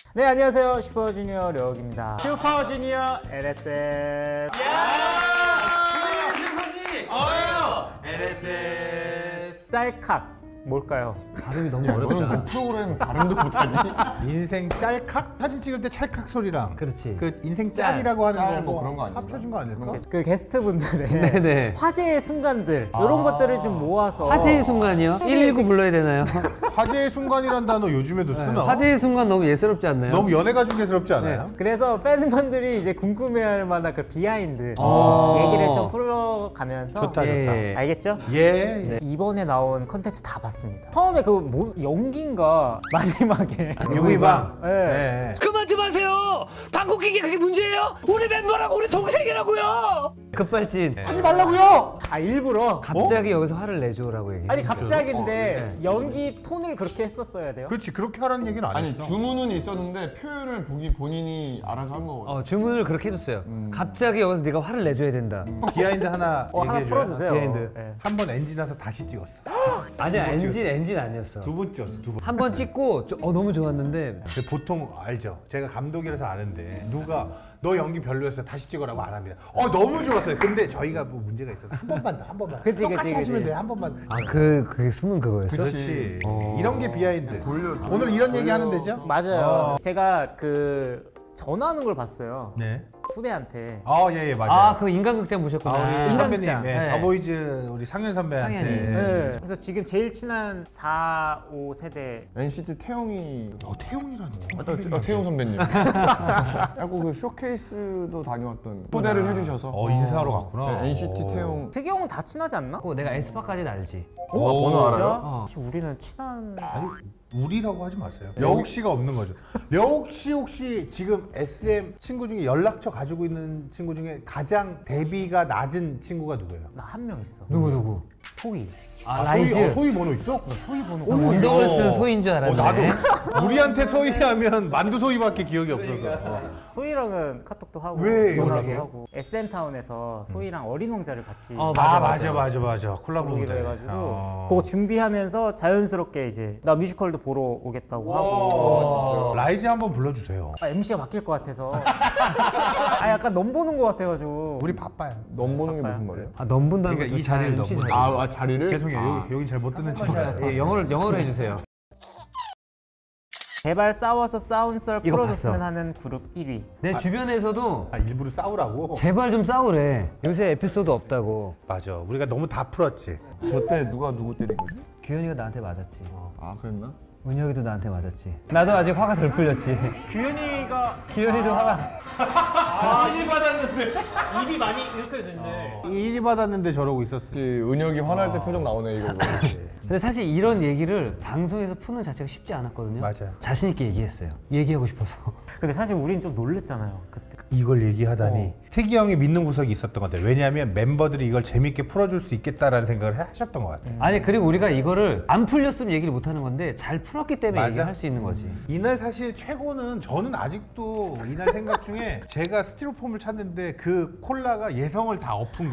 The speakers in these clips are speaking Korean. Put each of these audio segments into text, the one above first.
네, 안녕하세요. 슈퍼주니어 려욱입니다. 슈퍼주니어 LSS. LSS. 짤칵 뭘까요? 발음이 너무 어렵다. 프로그램 발음도 못하니? 인생 짤칵? 사진 찍을 때 찰칵 소리랑 그렇지. 그 인생 짤이라고 하는 짤, 거 뭐 그런 거 아닌가? 합쳐진 거 아닐까? 그 게스트분들의 네네. 화제의 순간들 이런 것들을 좀 모아서 화제의 순간이요? 119 불러야 되나요? 화제의 순간이란 단어 요즘에도 쓰나? 화제의 순간 너무 예스럽지 않나요? 너무 연애가 중에스럽지 않아요? 그래서 팬분들이 이제 궁금해할 만한 그 비하인드 얘기를 좀 풀어가면서 좋다 좋다. 예. 알겠죠? 예. 이번에 나온 컨텐츠 다 봤습니다. 처음에 그 연기인가 마지막에 유희방. 네. 그만 좀 하세요! 방콕 기계 그게 문제예요? 우리 멤버라고 우리 동생이라고요! 급발진. 하지 말라고요! 아 일부러 갑자기 여기서 화를 내줘라고 얘기해. 아니 갑자기인데 연기 톤을 그렇게 했었어야 돼요? 그렇지 그렇게 하라는 얘기는 안 아니 했어. 주문은 있었는데 표현을 본인이 알아서 한 거거든. 주문을 그렇게 해줬어요. 갑자기 여기서 네가 화를 내줘야 된다. 비하인드 하나 하나 얘기해줘요. 풀어주세요. 비하인드. 네. 한 번 엔진 와서 다시 찍었어. 아니야 엔진 아니었어. 두 번 찍었어 두 번. 한 번 찍고 너무 좋았는데 보통 알죠. 제가 감독이라서 아는데 누가 너 연기 별로였어 다시 찍으라고 안 합니다. 너무 좋았어요. 근데 저희가 뭐 문제가 있어서 한 번만 더 한 번만. 그치, 똑같이 그치, 하시면 그치. 돼 한 번만. 그게 숨은 그거였어? 그렇지. 이런 게 비하인드. 오늘 이런 얘기 하는 데죠? 맞아요. 제가 그 전화하는 걸 봤어요. 네. 후배한테. 예예 맞아요. 그 인간극장 보셨구나. 우리 선배님, 인간극장. 예, 네. 더보이즈 우리 상현 선배한테. 상현이. 네. 그래서 지금 제일 친한 4, 5 세대 NCT 태용이. 태용이라니. 태용 선배님. 하고 그 쇼케이스도 다녀왔던 초대를 해주셔서. 인사하러 갔구나. 네, NCT 태용. 특이 형은 다 친하지 않나? 내가 에스파까지는 알지. 번호 알아요? 어. 사실 우리는 친한. 아니 우리라고 하지 마세요. 려욱 씨가 없는 거죠. 려욱 씨 혹시 지금 SM 친구 중에 연락처 가지고 있는 친구 중에 가장 데뷔가 낮은 친구가 누구예요? 나 한 명 있어. 누구? 소희. 라이즈. 소희 번호 있어? 소희 번호. 원더걸스 소희인 줄 알았네. 나도 우리한테 소희하면 만두 소희밖에 기억이 없어서. 소희랑은 카톡도 하고 왜 전화도 연락해요? 하고 SM 타운에서 소희랑 어린 왕자를 같이 맞아. 콜라보 보기로 무대. 해가지고 그거 준비하면서 자연스럽게 이제 나 뮤지컬도 보러 오겠다고 하고 라이즈 한번 불러주세요. MC가 바뀔 것 같아서 약간 넘 보는 것 같아가지고 우리 바빠요. 넘보는 게 무슨 말이에요? 넘본다는 그러니까 것도 이 자리를 MC 넘보는 자리. 자리를? 죄송해요. 여기 잘 못 듣는 친구라서. 예, 영어로 해주세요. 제발 싸워서 싸운 썰 이거 풀어줬으면 봤어. 하는 그룹 1위. 내 주변에서도 일부러 싸우라고? 제발 좀 싸우래. 요새 에피소드 없다고. 맞아. 우리가 너무 다 풀었지. 저때 누구 때린 거지? 규현이가 나한테 맞았지. 그랬나? 은혁이도 나한테 맞았지. 나도 아직 화가 덜 풀렸지. 규현이도 화가. 일이 받았는데. 입이 많이 이렇게 됐네. 일이 받았는데 저러고 있었어. 은혁이 화날 때 표정 나오네 이거. 근데 사실 이런 얘기를 방송에서 푸는 자체가 쉽지 않았거든요. 맞아요. 자신 있게 얘기했어요. 얘기하고 싶어서. 근데 사실 우린 좀 놀랬잖아요 그때. 이걸 얘기하다니 태기 형이 믿는 구석이 있었던 것 같아요. 왜냐하면 멤버들이 이걸 재밌게 풀어줄 수 있겠다라는 생각을 하셨던 것 같아요. 아니 그리고 우리가 이거를 안 풀렸으면 얘기를 못 하는 건데 잘 풀었기 때문에 맞아. 얘기할 수 있는 거지. 이날 사실 최고는 저는 아직도 이날 생각 중에 제가 스티로폼을 찾는데 그 콜라가 예성을 다 엎은 거.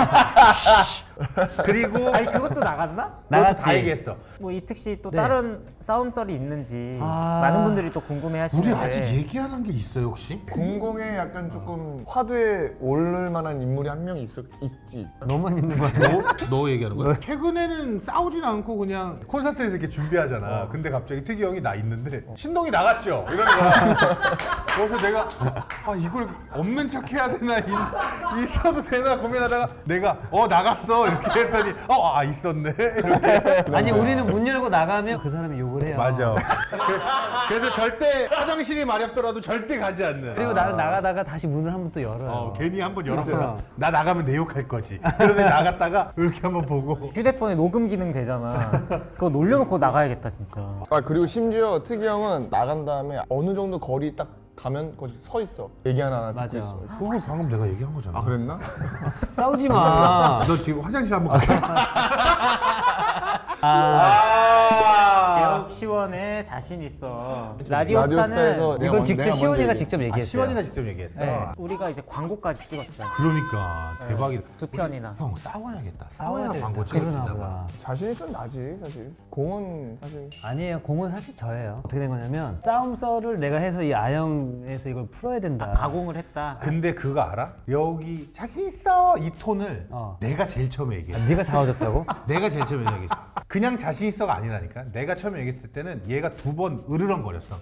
그리고 아니 그것도 나갔나? 나갔지. 다 얘기했어. 뭐 이특 씨 또 네. 다른 싸움 썰이 있는지 많은 분들이 또 궁금해하시는데. 우리 아직 얘기하는 게 있어요 혹시? 공공에 약간 조금 화두에 오를 만한 인물이 한 명 있지. 너만 있는 거야. 너 얘기하는 거야? 최근에는 싸우진 않고 그냥 콘서트에서 이렇게 준비하잖아. 근데 갑자기 특이 형이 나 있는데 신동이 나갔죠? 이러는 거야. 그래서 내가 이걸 없는 척 해야 되나 있어도 되나 고민하다가 내가 나갔어 이렇게 했더니 있었네 이렇게. 아니 우리는 문 열고 나가면 그 사람이 욕을 해요. 맞아. 그래서 절대 화장실이 마렵더라도 절대 가지 않는. 그리고 나는 나가다가 다시 문을 한 번 또 열어요. 괜히 한번 열었구나. 맞아. 나 나가면 내 욕할 거지. 그래서 나갔다가 이렇게 한번 보고. 휴대폰에 녹음 기능 되잖아. 그거 놀려놓고 나가야겠다 진짜. 그리고 심지어 특이 형은 나간 다음에 어느 정도 거리 딱 가면 거기 서 있어. 얘기 하나 듣고 맞아. 있어. 그걸 방금 내가 얘기한 거잖아. 그랬나? 싸우지 마. 너 지금 화장실 한번 갔다. 개옥 10월 시원해 자신 있어. 라디오스타에서 라디오스타는 내가 이건 직접 내가 시원이가 먼저 직접 아, 얘기했어요. 시원이가 직접 얘기했어. 네. 우리가 이제 광고까지 찍었죠. 그러니까 대박이다. 두 편이나. 형 싸워야겠다. 싸워야 싸워야 돼. 광고 찍을 수 그러나 있나 보다. 봐. 자신 있으면 나지 사실. 공은 사실 아니에요. 공은 사실 저예요. 어떻게 된 거냐면 싸움 썰을 내가 해서 이 아영에서 이걸 풀어야 된다. 가공을 했다. 근데 그거 알아? 여기 자신 있어 이 톤을 어. 내가 제일 처음에 얘기해. 네가 잡아줬다고? 내가 제일 처음에 얘기했어. 그냥 자신 있어가 아니라니까. 내가 처음에 얘기했을 때는 얘가 2번 으르렁거렸어.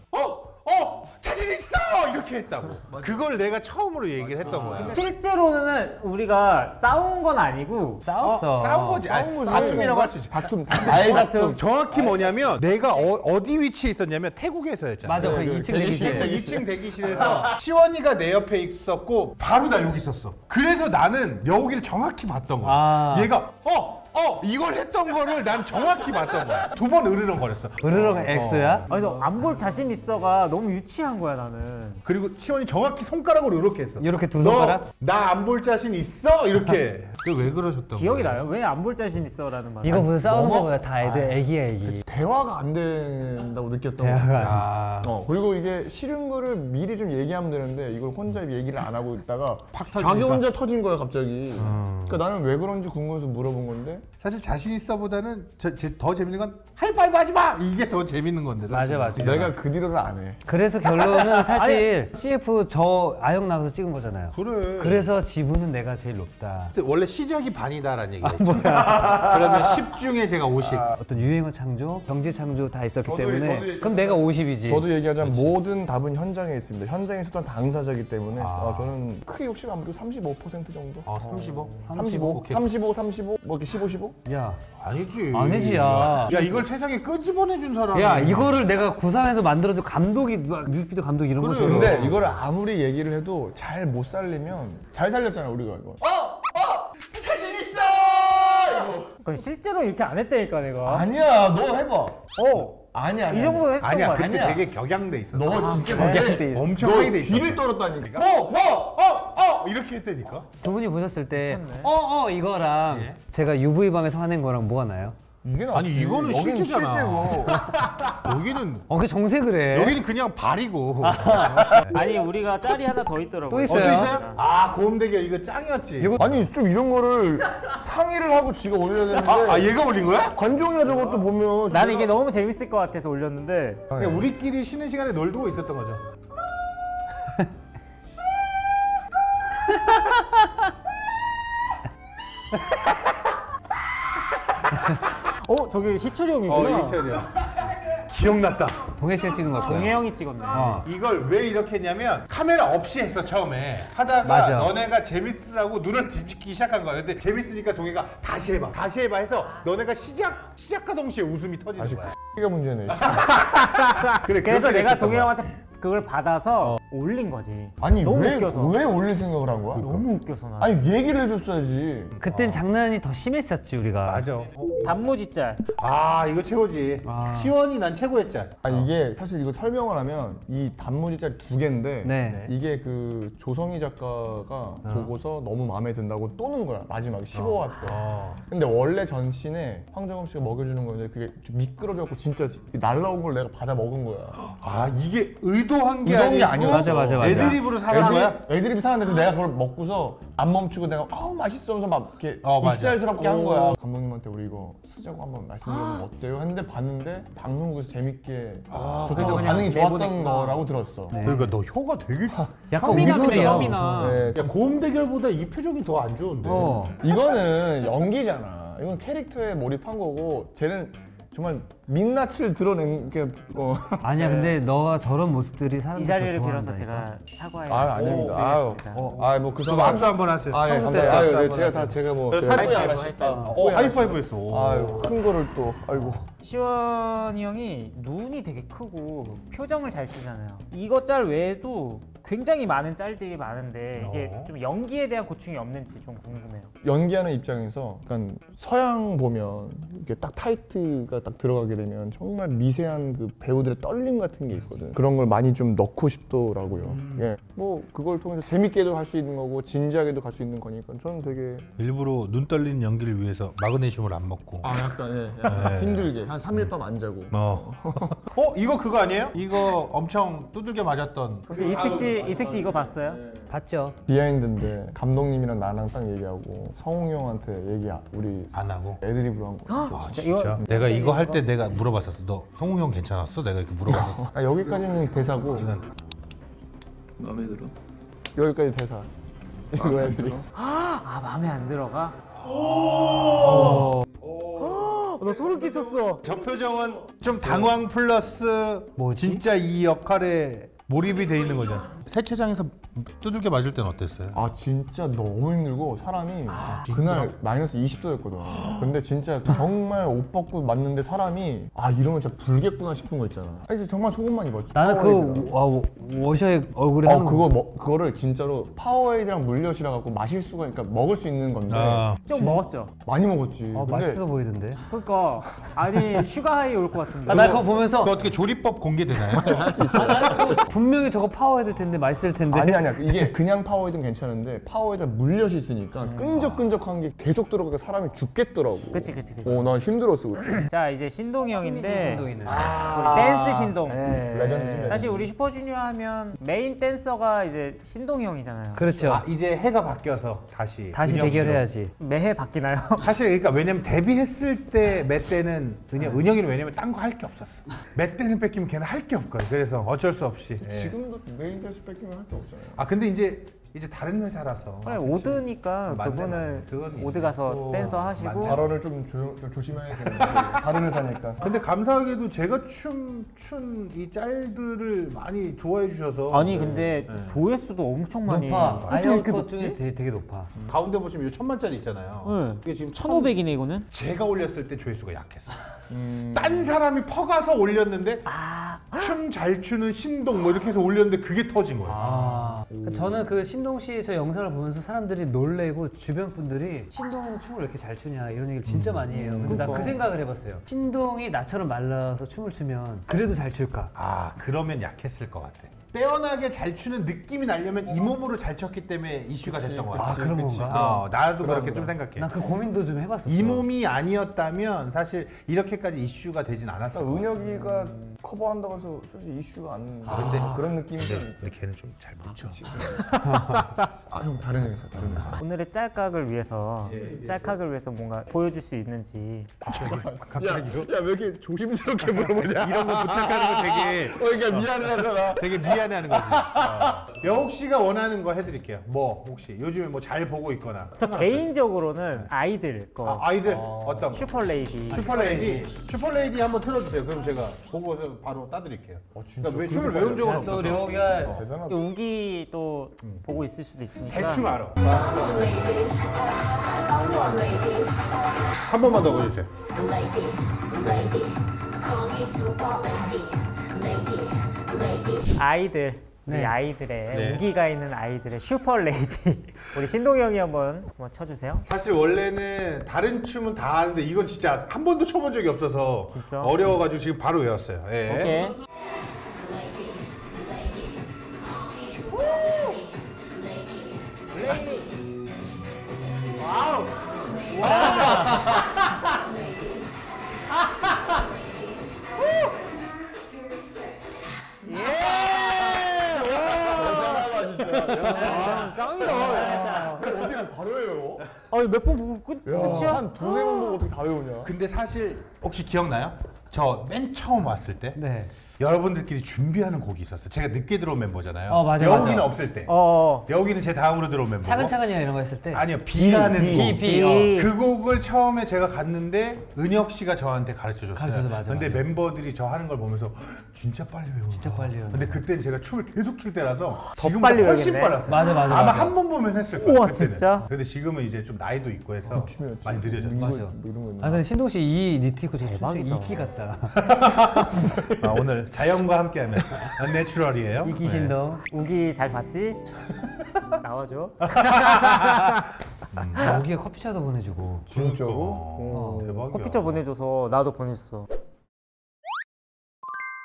자신 있어 이렇게 했다고. 그걸 내가 처음으로 얘기를 했던 거야. 실제로는 우리가 싸운 건 아니고 싸웠어. 싸운 거지. 아니, 다툼이라고 할 수 있지. 다툼 말다툼. 정확히 뭐냐면 내가 어디 위치에 있었냐면 태국에서였잖아. 맞아. 그 네, 2층 대기실. 대기실. 2층 대기실에서 시원이가 내 옆에 있었고 바로 나 여기 있었어. 그래서 나는 여기를 정확히 봤던 거야. 아. 얘가 이걸 했던 거를 난 정확히 봤던 거야. 2번 으르렁거렸어. 으르렁 엑소야? 그래서 안 볼 자신 있어가 너무 유치한 거야 나는. 그리고 시원이 정확히 손가락으로 이렇게 했어. 이렇게 두 손가락? 나 안 볼 자신 있어? 이렇게. 왜 그러셨던 기억이 거예요? 나요? 왜 안 볼 자신 있어라는 말. 이거 무슨 싸우는 너무- 거보다 다 애들 애기야 애기. 대화가 안 된다고 느꼈던 대화가 거야. 아, 그리고 이게 싫은 거를 미리 좀 얘기하면 되는데 이걸 혼자 얘기를 안 하고 있다가 팍 자기 터지니까. 혼자 터진 거야 갑자기. 그러니까 나는 왜 그런지 궁금해서 물어본 건데 사실 자신 있어보다는 더 재밌는 건 하이파이브 하지 마! 이게 더 재밌는 건데. 맞아, 맞아. 내가 그 뒤로는 안 해. 그래서 결론은 사실 CF 저 아영 나가서 찍은 거잖아요. 그래. 그래서 지분은 내가 제일 높다. 원래 시작이 반이다라는 얘기였죠. 그러면 10 중에 제가 50. 어떤 유행어 창조, 경제 창조 다 있었기 저도 때문에 그럼 내가 50이지. 저도 얘기하자면 모든 답은 현장에 있습니다. 현장에 있었던 당사자이기 때문에 아. 저는 크게 욕심 안 부리고 35% 정도. 35? 35, 오케이. 35, 뭐 이렇게 15, 15? 야, 아니지. 아니지, 야. 야, 이걸 세상에 끄집어내준 사람. 야 이거를 내가 구상해서 만들어준 감독이 누가 뮤직비디오 감독 이런 그래. 거죠. 근데 이거를 아무리 얘기를 해도 잘 못 살리면 잘 살렸잖아 우리가 이거. 자신 있어! 이거. 실제로 이렇게 안 했다니까 내가. 아니야, 너 해봐. 아니야. 이 정도 했던 아니야, 거 그때 아니야. 되게 격양돼 있어. 너 진짜 네. 그게 엄청 너 하게 돼 있어. 귀를 떨었다니까. 이렇게 했다니까. 두 분이 보셨을 때 미쳤네. 이거랑 제가 UV 방에서 화낸 거랑 뭐가 나요? 이게 아니, 이거는 여긴 실제잖아. 실제고. 여기는 그 정색을 해. 여기는 그냥 발이고. 아니 우리가 짤이 하나 더 있더라고. 또 있어요? 또 있어요? 아, 고음 대결 이거 짱이었지. 이거 아니 좀 이런 거를 상의를 하고 지가 올려야 되는데 얘가 올린 거야? 관종이야 저것도 보면 나는 이게 너무 재밌을 것 같아서 올렸는데 그냥 우리끼리 쉬는 시간에 놀고 있었던 거죠. 저기 희철이 형이구나. 이철이야. 기억났다. 동해 씨가 찍은 것 같고요. 동해 형이 찍었네. 이걸 왜 이렇게 했냐면 카메라 없이 했어 처음에 하다가 맞아. 너네가 재밌으라고 눈을 뒤집기 시작한 거야. 근데 재밌으니까 동해가 다시 해봐 해서 너네가 시작과 동시에 웃음이 터지는 거야. X가 문제네. 그래, 그래서 그렇게 내가 됐던 동해 거야. 형한테 그걸 받아서 올린 거지. 아니 너무 왜 웃겨서. 왜 올릴 생각을 한 거야? 너무 웃겨서 나. 아니 얘기를 해줬어야지. 그땐 장난이 더 심했었지 우리가. 맞아. 단무지 짤. 이거 최고지. 시원이 난 최고였잖아. 아니 이게 사실 이거 설명을 하면 이 단무지짜리 2개인데 네. 이게 그 조성희 작가가 보고서 너무 마음에 든다고 또는 거야 마지막에 15화 때. 근데 원래 전신에 황정음 씨가 먹여주는 건데 그게 좀 미끄러져갖고 진짜 날라온 걸 내가 받아 먹은 거야. 이게 의도한 게 의도한 게 아니고 아니었어. 맞아. 애드립으로 살아난 거야? 애드립이 살았는데 내가 그걸 먹고서 안 멈추고 내가 맛있어 하면서 막 이렇게 맞아. 익살스럽게 한 거야. 감독님한테 우리 이거 쓰자고 한번 말씀드리면 어때요? 했는데 봤는데 방송국에서 재밌게 좋다고 그냥 반응이 좋았던 내보냈구나. 거라고 들었어. 그러니까 너 혀가 되게 약간 혐이나 그래, 우스워요. 혐이나. 네, 야, 고음 대결보다 이 표정이 더 안 좋은데. 이거는 연기잖아. 이건 캐릭터에 몰입한 거고 쟤는 정말 민낯을 드러낸 게 아니야 근데 너가 저런 모습들이 사람들이 이 자리를 더 빌어서 좋아한다니까. 제가 사과의 아닙니다. 말씀드리겠습니다. 뭐그 좀 박수 한번 하세요. 아, 예, 감사해요. 네, 제가 뭐 하이파이브, 하이파이브 했어. 아유, 큰 거를 또 아이고. 시원이 형이 눈이 되게 크고 표정을 잘 쓰잖아요. 이거 짤 외에도 굉장히 많은 짤들이 많은데 이게 좀 연기에 대한 고충이 없는지 좀 궁금해요. 연기하는 입장에서 약간 서양 보면 이렇게 딱 타이트가 딱 들어가게 되면 정말 미세한 그 배우들의 떨림 같은 게 있거든. 그런 걸 많이 좀 넣고 싶더라고요. 예, 뭐 그걸 통해서 재밌게도 할 수 있는 거고 진지하게도 갈 수 있는 거니까 저는 되게 일부러 눈 떨리는 연기를 위해서 마그네슘을 안 먹고. 약간 힘들게. 한 3일 밤 안 자고. 이거 그거 아니에요? 이거 엄청 두들겨 맞았던. 혹시 이특 씨 이거 봤어요? 봤죠. 비하인드인데 감독님이랑 나랑 딱 얘기하고 성웅 형한테 우리 안 하고. 애드립으로 한 거. 진짜? 내가 이거 할 때 내가 물어봤었어. 너 성우 형 괜찮았어? 내가 이렇게 물어봤었어. 여기까지는 대사고 이건 마음에 들어? 여기까지 대사. 이거 애들이. 아 마음에 안 들어가? 나 소름 끼쳤어. 저 표정은 좀 당황 플러스 진짜 이 역할에 몰입이 돼 있는 거잖아. 세차장에서 두들겨 맞을 땐 어땠어요? 아 진짜 너무 힘들고 사람이 그날 마이너스 20도였거든. 근데 진짜 정말 옷 벗고 맞는데 사람이 이러면 진짜 불겠구나 싶은 거 있잖아. 이제 정말 속옷만 입었지. 나는 워셔의 얼굴에 하는 그거를 진짜로 파워에이드랑 물엿이라 갖고 마실 수가 그러니까 먹을 수 있는 건데 좀 먹었죠? 많이 먹었지. 근데 맛있어 보이던데. 그러니까 아니 슈가하이 올 것 같은데. 나 그거 보면서 그거 어떻게 조리법 공개되나요? 분명히 저거 파워헤드 텐데 맛있을 텐데. 아니야 이게 그냥 파워에이드는 괜찮은데 파워에이드 물엿이 있으니까 끈적끈적한 게 계속 들어가니까 사람이 죽겠더라고. 그치. 난 힘들었어 그때. 자 이제 신동이 형인데 신동이네. 우리 댄스 신동. 레전드지. 사실 우리 슈퍼주니어 하면 메인 댄서가 이제 신동이 형이잖아요. 그렇죠. 이제 해가 바뀌어서 다시 다시 은영 씨로. 대결해야지. 매해 바뀌나요? 사실 그러니까 왜냐면 데뷔했을 때 맷 때는 은영이는 왜냐면 딴 거 할 게 없었어. 맷 때는 뺏기면 걔는 할 게 없거든. 그래서 어쩔 수 없이. 지금도 메인 댄스 뺏기면 할 게 없잖아요. 근데 이제 다른 회사라서. 그래 오드니까 맞네, 그분은 맞네. 그건 오드 가서 또 댄서 하시고. 맞네. 발언을 좀 조심해야겠는데 다른 회사니까. 근데 감사하게도 제가 춘 이 짤들을 많이 좋아해 주셔서. 아니 근데 조회수도 엄청 많이. 높아. 어떻게 아이언 이렇게 것 높지? 중에 되게 높아. 가운데 보시면 이 1000만짜리 있잖아요. 응. 이게 지금 1500이네 이거는. 제가 올렸을 때 조회수가 약했어. 딴 사람이 퍼가서 올렸는데 춤 잘 추는 신동 뭐 이렇게 해서 올렸는데 그게 터진 거예요. 저는 그 신동 씨 저 영상을 보면서 사람들이 놀래고 주변 분들이 신동은 춤을 왜 이렇게 잘 추냐 이런 얘기를 진짜 많이 해요. 근데 나 그 생각을 해봤어요. 신동이 나처럼 말라서 춤을 추면 그래도 잘 출까? 그러면 약했을 것 같아. 빼어나게 잘 추는 느낌이 나려면 이 몸으로 잘 췄기 때문에 이슈가 됐던 것 같아. 그런 건가? 나도 그렇게 좀 생각해. 난 그 고민도 좀 해봤었어. 이 몸이 아니었다면 사실 이렇게까지 이슈가 되진 않았을 것 같아. 은혁이가 커버한다고 해서 솔직히 이슈가 안 근데 그런 느낌이 좀. 근데 걔는 좀 잘 못 춰. 형 다른 회사. 오늘의 짤각을 위해서 뭔가 보여줄 수 있는지. 갑자기요? 야 왜 이렇게 조심스럽게 물어보냐? 이런 거 부탁하는 거 되게 그러니까 미안하잖아. 되게 미안해하는 거지. 여욱 씨가 원하는 거 해드릴게요. 뭐 혹시 요즘에 뭐 잘 보고 있거나. 저 개인적으로는 아이들 거. 아이들 어떤 거? 슈퍼레이디. 슈퍼레이디 한번 틀어주세요. 그럼 제가 보고서 바로 따드릴게요. 그러니까 왜 춤을 외운 적은 또 없어. 려욱이가 대단하다. 우기 또 보고 있을 수도 있으니까. 대충 알아. 한 번만 더 보여주세요. 아이들. 네. 이 아이들의 네. 우기가 있는 아이들의 슈퍼레이디. 우리 신동이 형이 한번 쳐주세요. 사실 원래는 다른 춤은 다 하는데 이건 진짜 한 번도 춰본 적이 없어서 진짜? 어려워가지고 지금 바로 외웠어요. 예. 오케이. 짱이다. 어떻게 바로 해요? 몇 번 보고 끝이야? 한 두세 번 보고 어떻게 다 외우냐? 근데 사실 혹시 기억나요? 저 맨 처음 왔을 때 네. 여러분들끼리 준비하는 곡이 있었어요. 제가 늦게 들어온 멤버잖아요. 맞아, 여욱이는 맞아. 없을 때. 어. 여욱이는 제 다음으로 들어온 멤버고. 차근차근이나 이런 거 했을 때. 아니요, 비라는 곡. 비. 그 곡을 처음에 제가 갔는데 은혁 씨가 저한테 가르쳐줬어요. 가르쳐줘, 맞아, 근데 맞아. 멤버들이 저 하는 걸 보면서 진짜 빨리 외우나. 진짜 빨리 외우나. 근데 그때는 제가 춤을 계속 출 때라서 지금 빨리 훨씬 외우겠네. 빨랐어요. 맞아, 맞아, 아마 맞아. 한 번 보면 했을 거예요. 우와, 그때는. 진짜? 근데 지금은 이제 좀 나이도 있고 해서 춤이었지. 많이 느려졌죠. 맞아. 뭐 이런 거. 근데 신동 씨 이 니트 입고 진짜 대박이다. 이끼 같다. 오늘 자연과 함께하는 내추럴이에요. 이끼 신동. 우기 잘 봤지? 나와줘. 여기에 커피차도 보내주고. 진짜로? 대박이야. 커피차 보내줘서 나도 보냈어.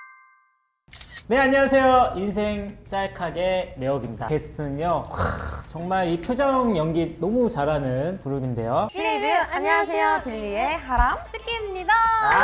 네 안녕하세요. 인생 짤카게 레옥입니다. 게스트는요. 정말 이 표정 연기 너무 잘하는 그룹인데요. K리뷰 안녕하세요. 빌리의 하람 쭈끼입니다.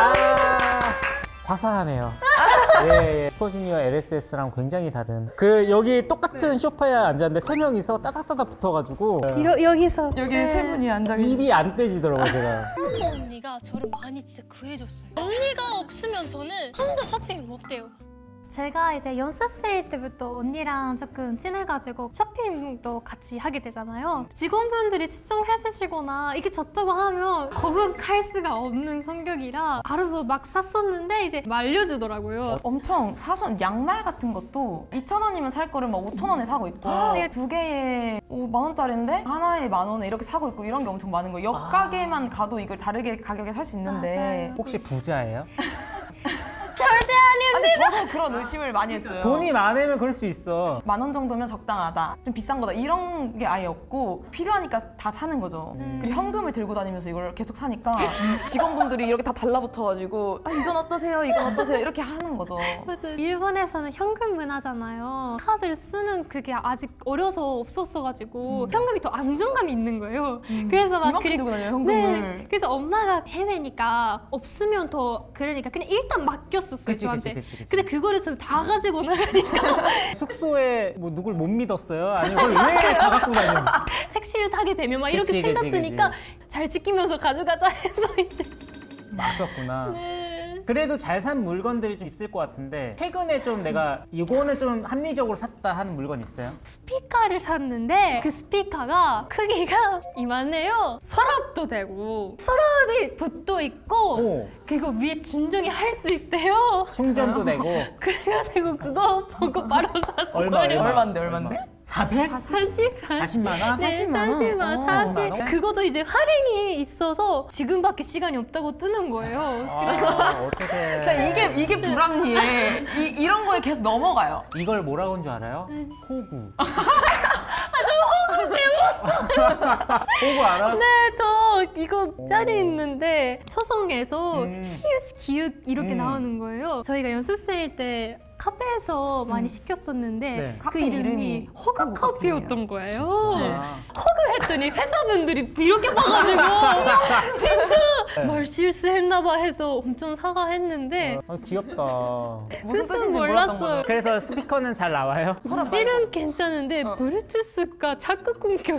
화사하네요. 예. 슈퍼주니어 LSS랑 굉장히 다른. 여기 똑같은 소파에 앉았는데 세 명이서 따닥따닥 붙어가지고 여기서 여기 세 분이 앉아 계시. 입이 안 떼지더라고요, 제가. 한국 언니가 저를 많이 진짜 구해줬어요. 언니가 없으면 저는 혼자 쇼핑을 못 해요. 제가 이제 연습생 때부터 언니랑 조금 친해가지고 쇼핑도 같이 하게 되잖아요. 직원분들이 추천해주시거나 이게 좋다고 하면 거부할 수가 없는 성격이라 알아서 막 샀었는데 이제 말려주더라고요. 엄청 사선 양말 같은 것도 2,000원이면 살 거를 막 5,000원에 사고 있고 두 개에 10,000원짜리인데 하나에 10,000원에 이렇게 사고 있고 이런 게 엄청 많은 거예요. 옆 가게만 가도 이걸 다르게 가격에 살 수 있는데 맞아요. 혹시 부자예요? 절대 아니에요. 근데 저도 그런 의심을 많이 했어요. 돈이 많으면 그럴 수 있어. 10,000원 정도면 적당하다. 좀 비싼 거다. 이런 게 아예 없고 필요하니까 다 사는 거죠. 그리고 현금을 들고 다니면서 이걸 계속 사니까 직원분들이 이렇게 다 달라붙어가지고 아, 이건 어떠세요? 이건 어떠세요? 이렇게 하는 거죠. 맞아요. 일본에서는 현금 문화잖아요. 카드를 쓰는 그게 아직 어려서 없었어가지고 현금이 더 안정감이 있는 거예요. 그래서 막 이만큼 들고 다녀요, 현금을. 네. 그래서 엄마가 해외니까 없으면 더 그러니까 그냥 일단 맡겼었어요, 그치, 저한테. 그치. 근데 그거를 저는 다 가지고 나가니까 숙소에 뭐 누굴 못 믿었어요? 아니면 왜 다 갖고 다녀? 택시를 타게 되면 막 이렇게 그치, 생각 그치, 드니까 잘 지키면서 가져가자 해서 이제 맞었구나. 네. 그래도 잘 산 물건들이 좀 있을 것 같은데 최근에 좀 내가 이거는 좀 합리적으로 샀다 하는 물건 있어요? 스피커를 샀는데 그 스피커가 크기가 이만해요. 서랍도 되고 서랍이 붓도 있고 오. 그리고 위에 준정이 할 수 있대요. 충전도 되고 그래가지고 그거 보고 바로 샀어요. 얼만데? 400? 40만 40만 원? 네, 40만, 40. 40만 원? 그것도 이제 할인이 있어서 지금밖에 시간이 없다고 뜨는 거예요. 어떡해. 그러니까 이게 불합리해. 이런 거에 계속 넘어가요. 이걸 뭐라고 한 줄 알아요? 호구. 호구 알아? 네, 저 이거 짤이 있는데 초성에서 히읗, 기읗 이렇게 나오는 거예요. 저희가 연습생 때 카페에서 많이 시켰었는데 네. 그 카페 이름이 이름이 허그 커피였던 거예요. 아. 허그 했더니 회사분들이 이렇게 봐가지고 진짜 뭘 실수했나 봐 해서 엄청 사과했는데 귀엽다. 무슨 뜻은 뜻인지 몰랐던 몰랐어요. 거죠. 그래서 스피커는 잘 나와요? 찌는 괜찮은데 블루투스가 자꾸 끊겨요.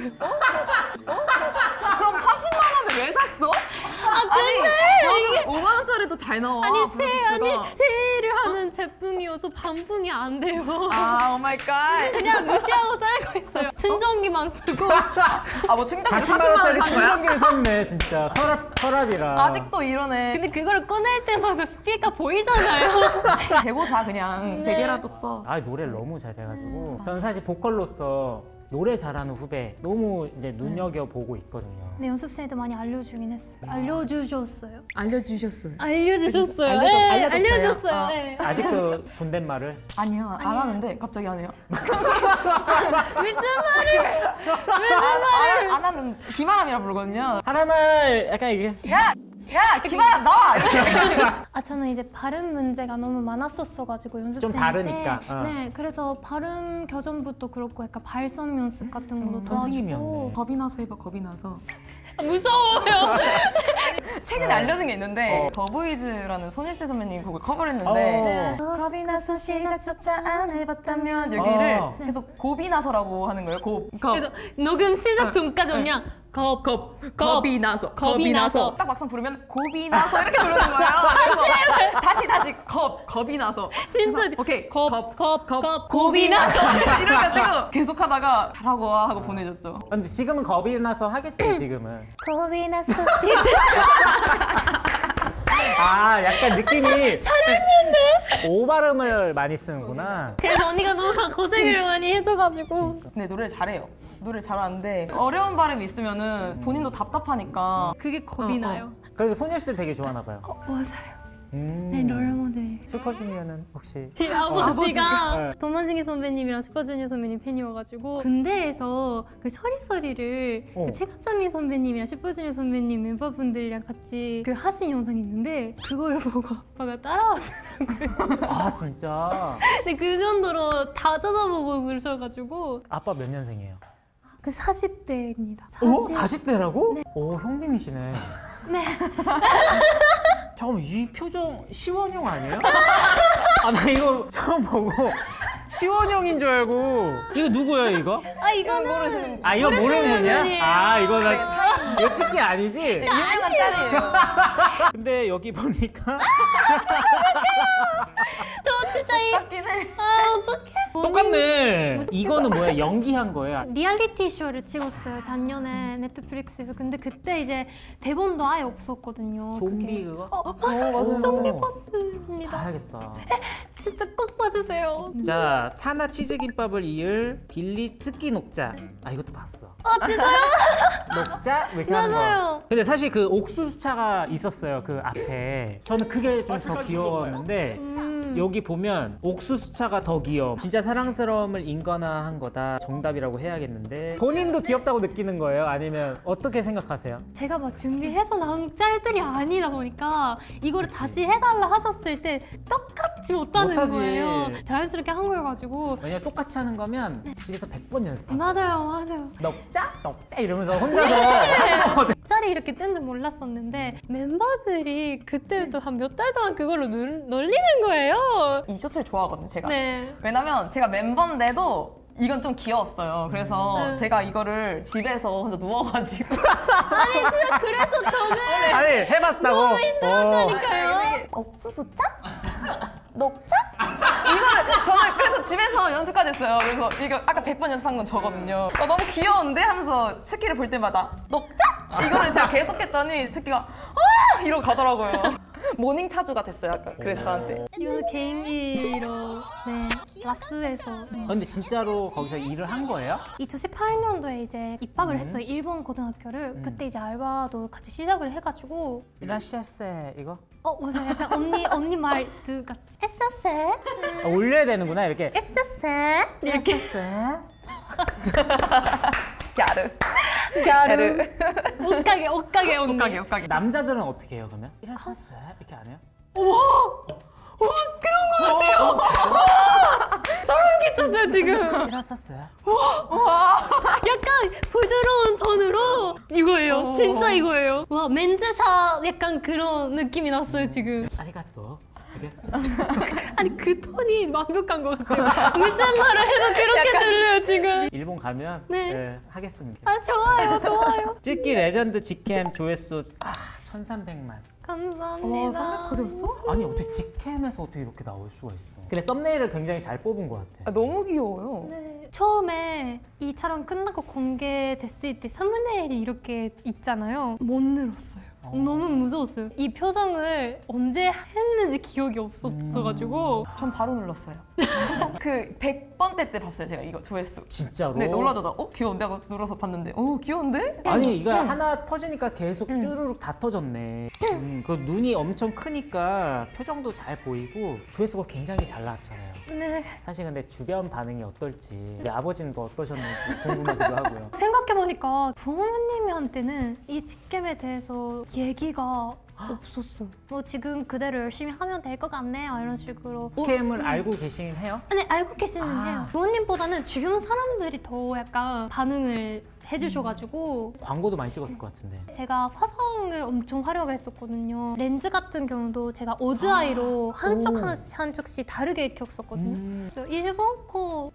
그럼 40만 원을 왜 샀어? 근데 요즘 5만 원짜리도 잘 나와. 아니 블루투스가. 세일을 하는 제품이어서 반품이 안 돼요. 아, 오 마이 갓. 그냥 무시하고 살고 있어요. 충전기만 쓰고. 아, 뭐 충전기 40만 40만 원에 원짜리 산 거야? 충전기를 샀네 진짜. 서랍이랑. 아직도 이러네. 근데 그걸 꺼낼 때마다 스피커 보이잖아요. 대고 자 그냥 베개라도 써. 아 노래를 너무 잘해가지고 저는 사실 보컬로서 노래 잘하는 후배 너무 이제 눈여겨보고 있거든요. 네, 연습생에도 많이 알려주긴 했어요. 알려주셨어요. 알려주셨어요. 알려주셨어요. 알려줬어요? 알려줬어요. 아. 네. 아직도 존댓말을? 아니요, 안 하는데 갑자기 하네요. 무슨 말을? 안 하는 기마람이라 부르거든요. 하나말 약간 이게 야, 기마람 나와. 이렇게. 저는 이제 발음 문제가 너무 많았었어가지고 연습생 좀 다르니까. 때. 네, 그래서 발음 교정부터 그렇고 약간 발성 연습 같은 것도 선생님이었네. 도와주고. 겁이 나서 해봐, 겁이 나서. 무서워요. 최근에 알려진 게 있는데 더보이즈라는 소녀시대 선배님이 곡을 커버를 했는데 겁이 나서 시작조차 안 해봤다면 여기를 계속 겁이 나서라고 하는 거예요. 그래서 녹음 시작 전까지 그냥 겁이 나서 겁이 나서. 딱 막상 부르면 겁이 나서 이렇게 부르는 거예요. 그래서 다시 겁이 나서 진짜 그래서 오케이 겁이 나서. 이래가지고 계속 하다가 잘하고 와 하고 보내줬죠. 근데 지금은 겁이 나서 하겠지 지금은. 겁이 나서 시작. 아 약간 느낌이 잘했는데 오발음을 많이 쓰는구나. 그래서 언니가 너무 고생을 많이 해줘가지고. 근데 노래를 잘해요. 노래 잘하는데 어려운 발음이 있으면은 본인도 답답하니까 그게 겁이 나요. 그래도 소녀시대 되게 좋아하나 봐요. 맞아요. 네, 롤모델. 슈퍼주니어는 혹시? 아버지가 도만식이 선배님이랑 슈퍼주니어 선배님 팬이어가지고 군대에서 그 서리서리를 그 최가짜미 선배님이랑 슈퍼주니어 선배님 멤버분들이랑 같이 그 하신 영상이 있는데 그걸 보고 아빠가 따라왔더라고요. 아 진짜? 근데 그 정도로 다 쳐다보고 그러셔가지고 아빠 몇 년생이에요? 그 40대입니다. 오? 40대라고? 네. 오, 형님이시네. 네. 잠깐만, 이 표정 시원형 아니에요? 아, 나 이거 처음 보고 시원형인 줄 알고. 이거 누구예요, 이거? 아 이거는 모르시는 아, 이거 모르는 분이야? 분이에요. 아, 이거는 이거 찍기 아니지? 유명한 짤이에요. 근데 여기 보니까 저 진짜 맞긴 해. 아 어떡해. 똑같네. 이거는 뭐야? 연기한 거예요? 리얼리티 쇼를 찍었어요 작년에 넷플릭스에서. 근데 그때 이제 대본도 아예 없었거든요. 좀비 그게. 그거? 맞아요. 좀비 버스입니다. 봐야겠다. 진짜 꼭 봐주세요. 자, 사나 치즈김밥을 이을 빌리 쯔끼 녹자. 아, 이것도 봤어. 아 진짜요? 녹자? 왜 이렇게 하는 거? 맞아요. 근데 사실 그 옥수수차가 있었어요, 그 앞에. 저는 그게 좀 더 귀여웠는데 여기 보면 옥수수차가 더 귀여워. 진짜 사랑스러움을 인건화한 거다. 정답이라고 해야겠는데 본인도 귀엽다고 느끼는 거예요? 아니면 어떻게 생각하세요? 제가 막 준비해서 나온 짤들이 아니다 보니까 이거를 다시 해달라 하셨을 때 똑같이 못하는 못하지. 거예요. 자연스럽게 한 거여가지고. 왜냐면 똑같이 하는 거면 집에서 100번 연습하고 맞아요. 녹자? 녹자? 이러면서 혼자서 짤이 이렇게 뜬 줄 몰랐었는데 멤버들이 그때부터 한 몇 달 동안 그걸로 놀리는 거예요. 이 셔츠를 좋아하거든요, 제가. 네. 왜냐면 제가 멤버인데도 이건 좀 귀여웠어요. 그래서 제가 이거를 집에서 혼자 누워가지고 아니 진짜 그래서 저는 아니, 해봤다고? 너무 힘들었다니까요. 옥수수 짠? 녹자? 이거를 저는 그래서 집에서 연습까지 했어요. 그래서 이거 아까 100번 연습한 건 저거든요. 너무 귀여운데? 하면서 츠키를 볼 때마다 녹자? 이거를 제가 계속 했더니 츠키가 아! 이러고 가더라고요. 모닝 차주가 됐어요, 아까. 그래서 저한테. 이거는 개인기로 네 라스에서 아, 근데 진짜로 거기서 일을 한 거예요? 2018년도에 이제 입학을 했어요. 일본 고등학교를. 그때 이제 알바도 같이 시작을 해가지고 이라시아세 이거? 맞아요. 약간 언니 말투 같이 에싸세 아, 올려야 되는구나, 이렇게. 에싸세 이렇게 야르. 가루 옷가게 언니. 옷가게. 남자들은 어떻게 해요, 그러면? 이라시아세 이렇게 안 해요? 그런 거 같아요. 소름 끼쳤어요 지금. 이라시아세? 약간 부드러운 톤으로 이거예요. 진짜 이거예요. 와 멘즈샷 약간 그런 느낌이 났어요 지금. 아리가또. 이게? 아니 그 톤이 완벽한 것 같아요. 무슨 말을 해도 그렇게 들려요 지금. 일본 가면 네. 하겠습니다. 아 좋아요. 찍기 레전드 직캠 조회수 1300만. 감사합니다. 커졌어? 아니, 어떻게 직캠에서 어떻게 이렇게 나올 수가 있어? 근데 썸네일을 굉장히 잘 뽑은 것 같아. 너무 귀여워요. 네, 처음에 이 촬영 끝나고 공개됐을 때 썸네일이 이렇게 있잖아요. 못 늘었어요. 너무 무서웠어요. 이 표정을 언제 했는지 기억이 없었어가지고 전 바로 눌렀어요. 그 100번대 때 봤어요, 제가 이거 조회수. 진짜로? 네, 놀라죠. 귀여운데? 하고 눌러서 봤는데 귀여운데? 아니, 이거 하나 터지니까 계속 쭈루룩 다 터졌네. 그 눈이 엄청 크니까 표정도 잘 보이고 조회수가 굉장히 잘 나왔잖아요. 네. 사실 근데 주변 반응이 어떨지, 우리 아버지는 또 어떠셨는지 궁금하기도 하고요. 생각해보니까 부모님한테는 이 직캠에 대해서 얘기가 없었어요. 뭐 지금 그대로 열심히 하면 될 것 같네요 이런 식으로. 직캠을 알고 계시긴 해요? 아니 알고 계시는 해요. 부모님보다는 주변 사람들이 더 약간 반응을 해주셔가지고 광고도 많이 찍었을 것 같은데. 제가 화장을 엄청 화려하게 했었거든요. 렌즈 같은 경우도 제가 어드아이로 한쪽씩 다르게 켰었거든요. 그래서 일본 코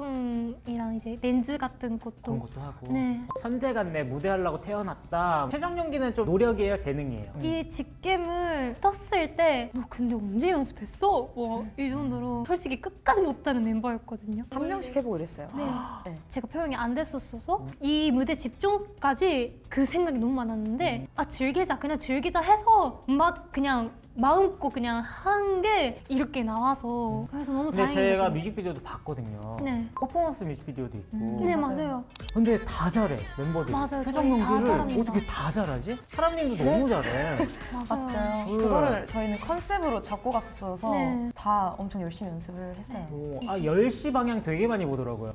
화장품이랑 이제 렌즈 같은 것도 그런 것도 하고. 네. 천재 같네, 무대하려고 태어났다. 표정 연기는 좀 노력이에요, 재능이에요? 이 직캠을 떴을 때 너 근데 언제 연습했어? 이 정도로 솔직히 끝까지 못하는 멤버였거든요. 한 명씩 해보고 이랬어요. 네. 제가 표현이 안 됐었어서 이 무대 집중까지 그 생각이 너무 많았는데 그냥 즐기자 해서 막 그냥 마음껏 그냥 한 게 이렇게 나와서 그래서 너무 근데 다행이에요. 제가 뮤직비디오도 봤거든요. 네. 퍼포먼스 뮤직비디오도 있고. 네 맞아요. 근데 다 잘해, 멤버들이. 맞아요. 표정 저희 다 연기를 잘합니다. 어떻게 다 잘하지? 사람님도 너무 잘해. 아 진짜요? 그거를 저희는 컨셉으로 잡고 갔었어서 네. 다 엄청 열심히 연습을 했어요. 10시 방향 되게 많이 보더라고요.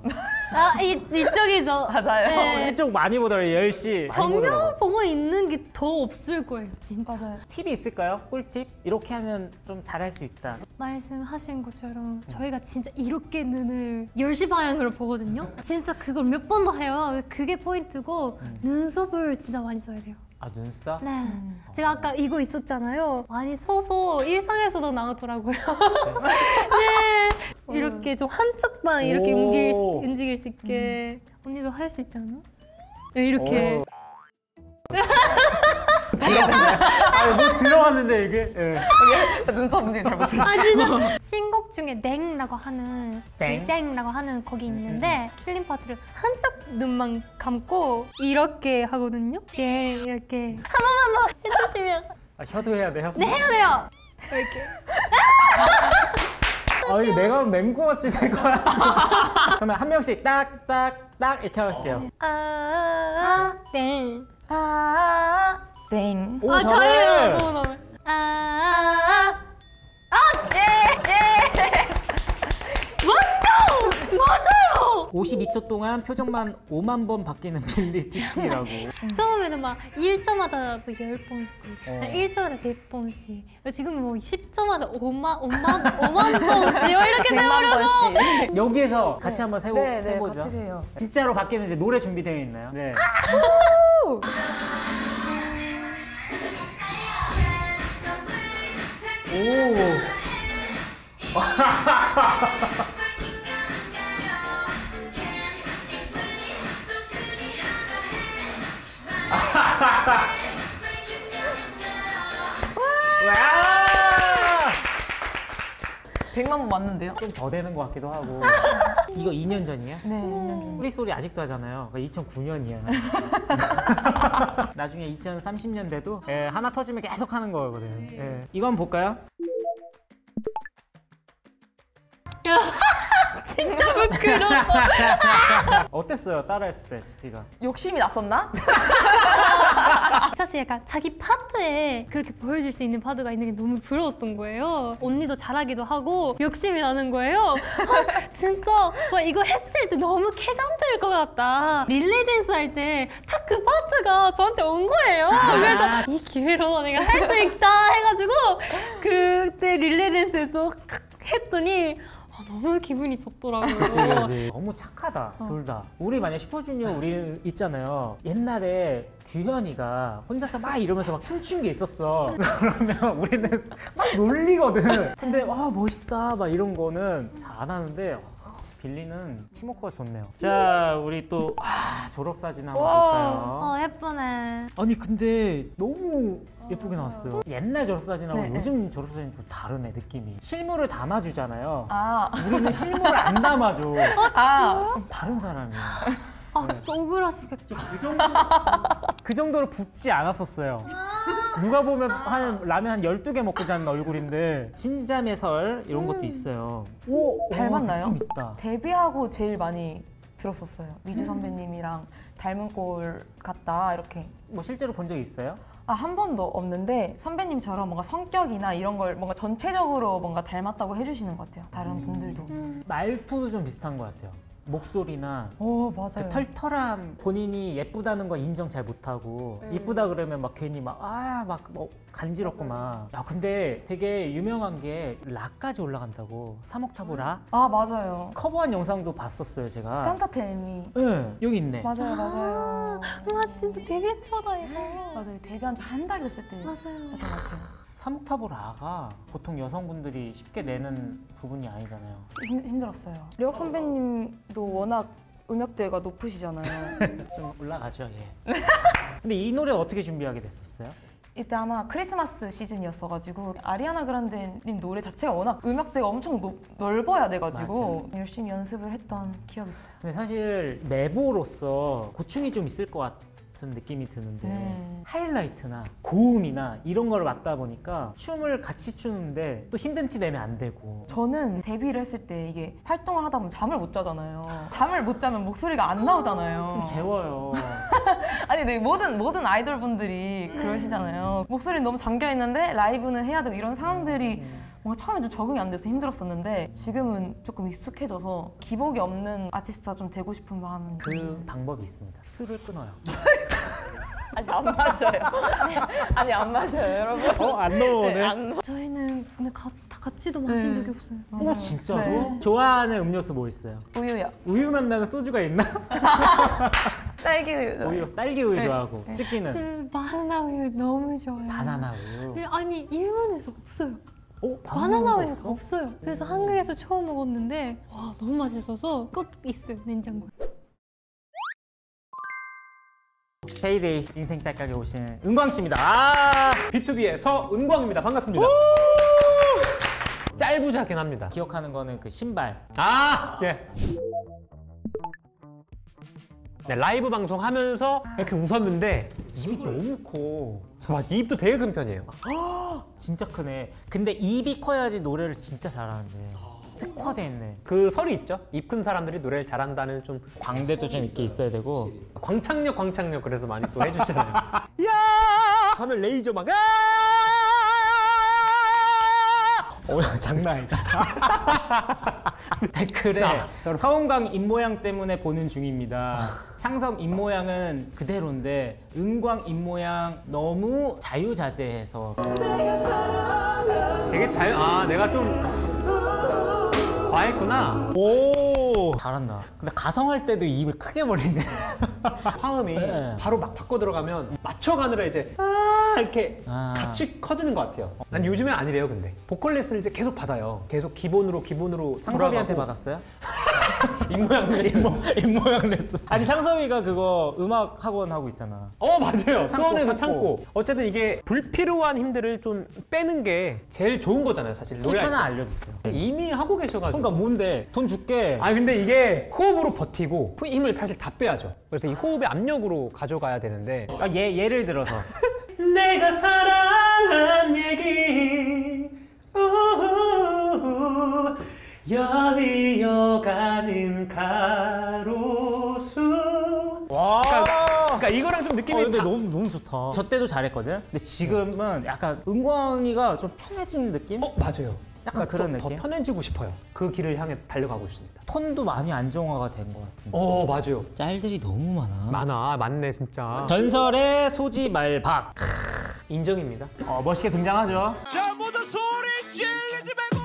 이쪽이죠. 맞아요. 네. 이쪽 많이 보더라고요, 10시. 많이 보더라고요. 정면 보고 있는 게 더 없을 거예요 진짜. 맞아요. 팁이 있을까요? 꿀팁? 60 이렇게 하면 좀 잘할 수 있다. 말씀하신 것처럼 저희가 진짜 이렇게 눈을 10시 방향으로 보거든요. 진짜 그걸 몇 번 더 해요. 그게 포인트고 눈썹을 진짜 많이 써야 돼요. 아, 눈썹? 네. 제가 아까 이거 있었잖아요. 많이 써서 일상에서도 나오더라고요. 네. 이렇게 좀 한쪽만 이렇게 오. 움직일 수 있게. 언니도 할 수 있지 않아? 네, 이렇게. 뭐 들어갔는데 이게. 예. 눈썹 움직임 잘 못해. 아 진짜 신곡 중에 냉라고 하는 땡? 땡라고 하는 곡이 있는데 킬링 파트를 한쪽 눈만 감고 이렇게 하거든요. 네 이렇게 한 번만 더 해주시면 아, 혀도 해야 돼요? 네 해야 돼요. 이렇게 아, 이거 내가 맹구같이 될 거야. 그러면 한 명씩 딱 이렇게 할게요. 땡. 땡. 오, 아 잘해. 잘해요. 너무 너무. 맞아요. 52초 동안 표정만 5만 번 바뀌는 빌리 찍기라고. 처음에는 막 1초마다 10번씩, 1초마다 100번씩, 지금은 뭐 10초마다 5만 번씩 이렇게 100만 번씩. 여기에서 같이 한번 네, 해보죠. 같이 세요. 진짜로 바뀌는데 노래 준비되어 있나요? 네. 오. 와! 100만 번 맞는데요? 좀 더 되는 것 같기도 하고. 이거 2년 전이에요? 네, 2년 전. 우리 소리 아직도 하잖아요. 2009년이야. 나중에 2030년 돼도 하나 터지면 계속 하는 거거든. 예. 이거 한번 볼까요? 진짜 부끄러워. 어땠어요? 따라했을 때 찍기가? 욕심이 났었나? 사실 약간 자기 파트에 그렇게 보여줄 수 있는 파트가 있는 게 너무 부러웠던 거예요. 언니도 잘하기도 하고 욕심이 나는 거예요. 아, 진짜 와, 이거 했을 때 너무 쾌감될 것 같다. 릴레이 댄스 할 때 딱 그 파트가 저한테 온 거예요. 그래서 이 기회로 내가 할 수 있다 해가지고 그때 릴레이 댄스에서 했더니 너무 기분이 좋더라고요. 그치. 너무 착하다, 둘 다. 우리 만약에 슈퍼주니어 우리 있잖아요. 옛날에 규현이가 혼자서 막 이러면서 막 춤춘 게 있었어. 그러면 우리는 막 놀리거든. 근데 와 멋있다 막 이런 거는 잘 안 하는데 빌리는 팀워크가 좋네요. 자, 우리 또 졸업사진 한번 볼까요? 예쁘네. 아니 근데 너무 예쁘게 나왔어요. 옛날 졸업사진하고 네. 요즘 졸업사진 좀 다르네, 느낌이. 실물을 담아주잖아요. 아, 우리는 실물을 안 담아줘. 아, 다른 사람이야. 억울하시겠죠. 그 정도로 붓지 않았었어요. 누가 보면 한 라면 한 12개 먹고 자는 얼굴인데 진자매설 이런 것도 있어요. 오, 닮았나요? 느낌 있다. 데뷔하고 제일 많이 들었었어요. 미주 선배님이랑 닮은 꼴 같다 이렇게. 뭐 실제로 본 적 있어요? 아, 한 번도 없는데 선배님처럼 뭔가 성격이나 이런 걸 뭔가 전체적으로 뭔가 닮았다고 해주시는 것 같아요. 다른 분들도. 말투도 좀 비슷한 것 같아요. 목소리나 오, 맞아요. 그 털털함, 본인이 예쁘다는 거 인정 잘 못하고 이쁘다 그러면 막 괜히 막 뭐 간지럽고 막. 야, 근데 되게 유명한 게 라까지 올라간다고. 3옥타브 라 아, 맞아요. 커버한 영상도 봤었어요, 제가. 산타 텔미. 네, 여기 있네. 맞아요, 맞아요. 와 진짜 데뷔 초다 이거. 맞아요. 데뷔한 지 한 달 됐을 때 맞아요. 했던 것 같아요. 3옥타브 라가 보통 여성분들이 쉽게 내는 부분이 아니잖아요. 힘들었어요. 려욱 선배님도 워낙 음역대가 높으시잖아요. 좀 올라가죠, 예. 근데 이 노래 어떻게 준비하게 됐었어요? 이때 아마 크리스마스 시즌이었어가지고 아리아나 그란데님 노래 자체가 워낙 음역대가 엄청 넓어야 돼가지고 열심히 연습을 했던 기억이 있어요. 근데 사실 메보로서 고충이 좀 있을 것 같은 느낌이 드는데 네. 하이라이트나 고음이나 이런 걸 맡다 보니까 춤을 같이 추는데 또 힘든 티 내면 안 되고. 저는 데뷔를 했을 때 이게 활동을 하다 보면 잠을 못 자잖아요. 잠을 못 자면 목소리가 안 나오잖아요. 좀 재워요. 아니, 네, 모든 아이돌 분들이 그러시잖아요. 목소리는 너무 잠겨 있는데 라이브는 해야 되고 이런 상황들이 뭔가 처음에 좀 적응이 안 돼서 힘들었었는데 지금은 조금 익숙해져서 기복이 없는 아티스트가 좀 되고 싶은 마음은 그 방법이 있습니다. 술을 끊어요. 아니 안 마셔요. 아니 안 마셔요, 여러분. 안 넘어오네. 네, 안 저희는 근데 다 같이도 마신 적이 없어요. 오 진짜로? 네. 좋아하는 음료수 뭐 있어요? 우유요. 우유 맛 나는 소주가 있나? 딸기 우유 좋아해요. 우유, 딸기 우유 네. 좋아하고 찌끼는 저 바나나 우유 너무 좋아요. 바나나 우유. 네, 아니 일본에서 없어요. 바나나 바나나 우유가 우유가 없어요. 그래서 한국에서 처음 먹었는데 와 너무 맛있어서 꼭 있어요 냉장고에. 데이데이 인생 짤각에 오신 은광 씨입니다. 아, B2B의 서은광입니다. 반갑습니다. 짤부자긴 합니다. 기억하는 거는 그 신발. 예. 네, 라이브 방송 하면서 이렇게 웃었는데 입이 너무 커. 맞아, 입도 되게 큰 편이에요. 진짜 크네. 근데 입이 커야지 노래를 진짜 잘하는데 특화돼 있네. 그 설이 있죠. 입 큰 사람들이 노래를 잘한다는 좀 광대도 좀 이렇게 있어야 되고. 광창력 그래서 많이 또 해주시잖아요. 야 하면 레이저막 장난 아니다. 댓글에 서은광 입모양 때문에 보는 중입니다. 창섭 입모양은 그대로인데 은광 입모양 너무 자유자재해서. 되게 내가 좀 과했구나. 오 잘한다. 근데 가성할 때도 입을 크게 벌리네. 화음이 네. 바로 막 바꿔 들어가면 맞춰가느라 이제 이렇게 같이 커지는 것 같아요. 난 요즘엔 아니래요. 근데 보컬 레슨을 이제 계속 받아요. 계속 기본으로 창섭이한테 돌아가고. 받았어요? 입모양 레슨. 입모양 레슨. 아니 창섭이가 그거 음악 학원 하고 있잖아. 맞아요. 수원에서 창고. 창고. 어쨌든 이게 불필요한 힘들을 좀 빼는 게 제일 좋은 거잖아요. 사실 팁 노래할 하나 때. 알려주세요. 이미 하고 계셔가지고. 그러니까 뭔데? 돈 줄게. 근데 이게 호흡으로 버티고 힘을 사실 다 빼야죠. 그래서 이 호흡의 압력으로 가져가야 되는데 예를 들어서 내가 사랑한 얘기 연이어가는 가로수. 와. 그러니까 이거랑 좀 느낌이 근데 너무 좋다. 저 때도 잘했거든. 근데 지금은 약간 은광이가 좀 편해지는 느낌? 맞아요. 약간 그런 더 느낌? 편해지고 싶어요. 그 길을 향해 달려가고 있습니다. 톤도 많이 안정화가 된 것 같은데. 맞아요. 짤들이 너무 많아. 많네 진짜. 전설의 소지 말박. 인정입니다. 멋있게 등장하죠. 자, 모두 소리 지르지 말고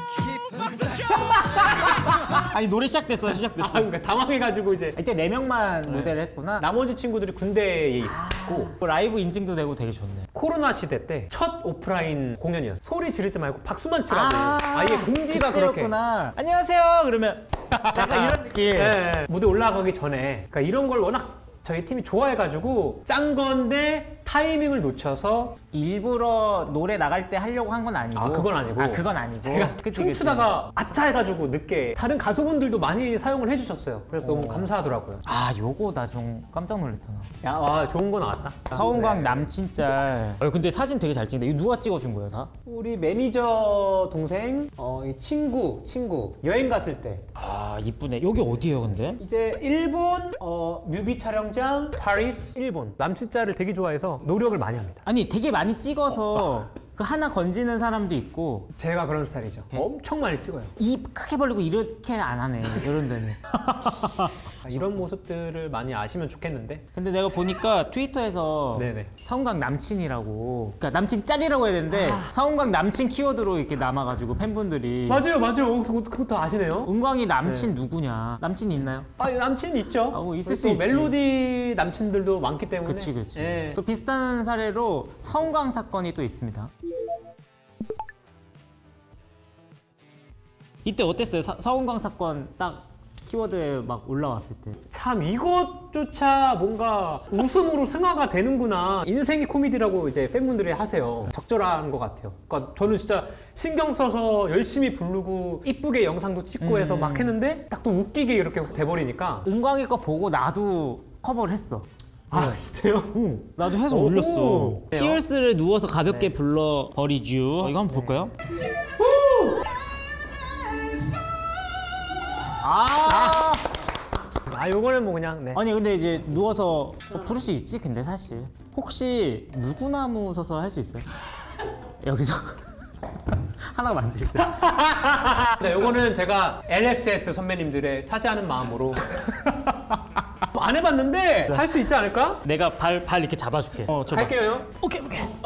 아니 노래 시작됐어. 그러니까 당황해가지고 이제 이때 4명만 무대를 했구나. 나머지 친구들이 군대에 있고 라이브 인증도 되고 되게 좋네. 코로나 시대 때 첫 오프라인 공연이었어요. 소리 지르지 말고 박수만 치라고. 아예 공지가 그때였구나. 안녕하세요. 그러면 약간 이런 느낌. 네, 무대 올라가기 전에 그러니까 이런 걸 워낙 저희 팀이 좋아해가지고 짠 건데 타이밍을 놓쳐서 일부러 노래 나갈 때 하려고 한 건 아니고. 그건 아니고. 그건 아니고. 제가 춤추다가 아차 해가지고 늦게 다른 가수분들도 많이 사용을 해주셨어요. 그래서 너무 감사하더라고요. 요거 나 좀 깜짝 놀랐잖아. 좋은 거 나왔다. 서은광 남친 짤. 근데 사진 되게 잘 찍는데 이거 누가 찍어준 거예요 다? 우리 매니저 동생, 이 친구 여행 갔을 때 이쁘네. 여기 어디예요 근데? 이제 일본 뮤비 촬영장 파리스 일본. 남친 짤을 되게 좋아해서 노력을 많이 합니다. 아니 되게 많이 찍어서 그 하나 건지는 사람도 있고. 제가 그런 스타일이죠. 엄청 많이 찍어요. 입 크게 벌리고 이렇게 안 하네 이런 데는. 이런 모습들을 많이 아시면 좋겠는데. 근데 내가 보니까 트위터에서 네네. 서은광 남친이라고, 그러니까 남친 짤이라고 해야 되는데 서은광 남친 키워드로 이렇게 남아가지고 팬분들이. 맞아요. 그것도 아시네요. 은광이 남친 누구냐? 남친이 있나요? 남친 있죠. 있을 수 또 있지. 멜로디 남친들도 많기 때문에. 그치. 예. 또 비슷한 사례로 서은광 사건이 또 있습니다. 이때 어땠어요? 서은광 사건 딱 키워드에 막 올라왔을 때. 참 이것조차 뭔가 웃음으로 승화가 되는구나. 인생이 코미디라고 이제 팬분들이 하세요. 적절한 것 같아요. 그러니까 저는 진짜 신경 써서 열심히 부르고 이쁘게 영상도 찍고 해서 막 했는데 딱 또 웃기게 이렇게 돼버리니까. 은광이 거 보고 나도 커버를 했어. 진짜요? 응. 나도 해서 올렸어. 치얼스를 누워서 가볍게 불러버리죠. 이거 한번 볼까요? 요거는 뭐 그냥. 네. 아니 근데 이제 누워서 부를 수 있지. 근데 사실 혹시 물구나무 서서 할 수 있어요? 여기서 하나 만들자. 네, 요거는 제가 LXS 선배님들의 사죄하는 마음으로. 안 해봤는데 할 수 있지 않을까? 내가 발 이렇게 잡아줄게. 줘봐. 갈게요. 오케이.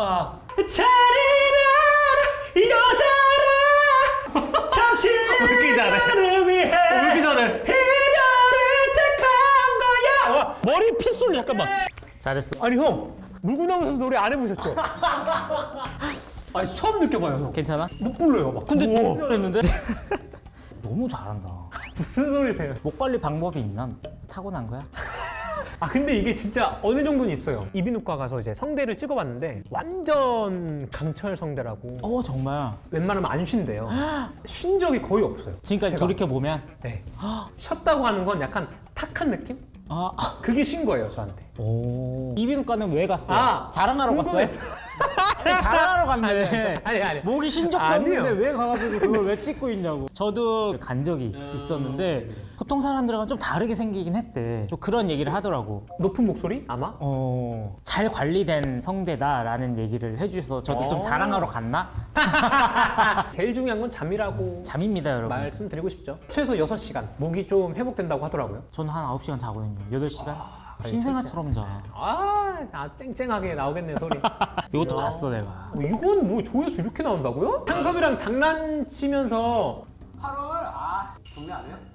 잔인한 여자라 잠시 이렇게 잘해. 나를 위해 왜 이렇게 잘해? 이별을 택한 거야. 머리 핏솔 잠깐만. 잘했어. 아니 형 물구나무 선수 노래 안 해보셨죠? 아니 처음 느껴봐요 형. 괜찮아? 못 불러요 막. 근데 우와. 너무 잘했는데? 너무 잘한다. 무슨 소리세요? 목 관리 방법이 있나? 타고난 거야? 아 근데 이게 진짜 어느 정도는 있어요. 이비인후과 가서 이제 성대를 찍어봤는데 완전 강철 성대라고. 정말. 웬만하면 안 쉰대요. 쉰 적이 거의 없어요. 지금까지 제가. 돌이켜 보면. 네. 쉬었다고 하는 건 약간 탁한 느낌? 그게 쉰 거예요 저한테. 이비인후과는 왜 갔어요? 자랑하러 궁금해서. 갔어요? 아니, 자랑하러 갔네. 아니. 목이 쉰 적도 아니요. 없는데 왜 가가지고 그걸 왜 찍고 있냐고. 저도 간 적이 있었는데 보통 사람들하고는 좀 다르게 생기긴 했대. 또 그런 얘기를 하더라고. 높은 목소리? 아마? 잘 관리된 성대다라는 얘기를 해주셔서 저도 좀 자랑하러 갔나? 제일 중요한 건 잠이라고 잠입니다, 여러분. 말씀드리고 싶죠. 최소 6시간 목이 좀 회복된다고 하더라고요. 저는 한 9시간 자거든요. 8시간? 신생아처럼 자. 쨍쨍하게 나오겠네 소리. 이것도 봤어 내가. 이건 뭐 조회수 이렇게 나온다고요? 상섭이랑 장난치면서 8월 동네 안 해요?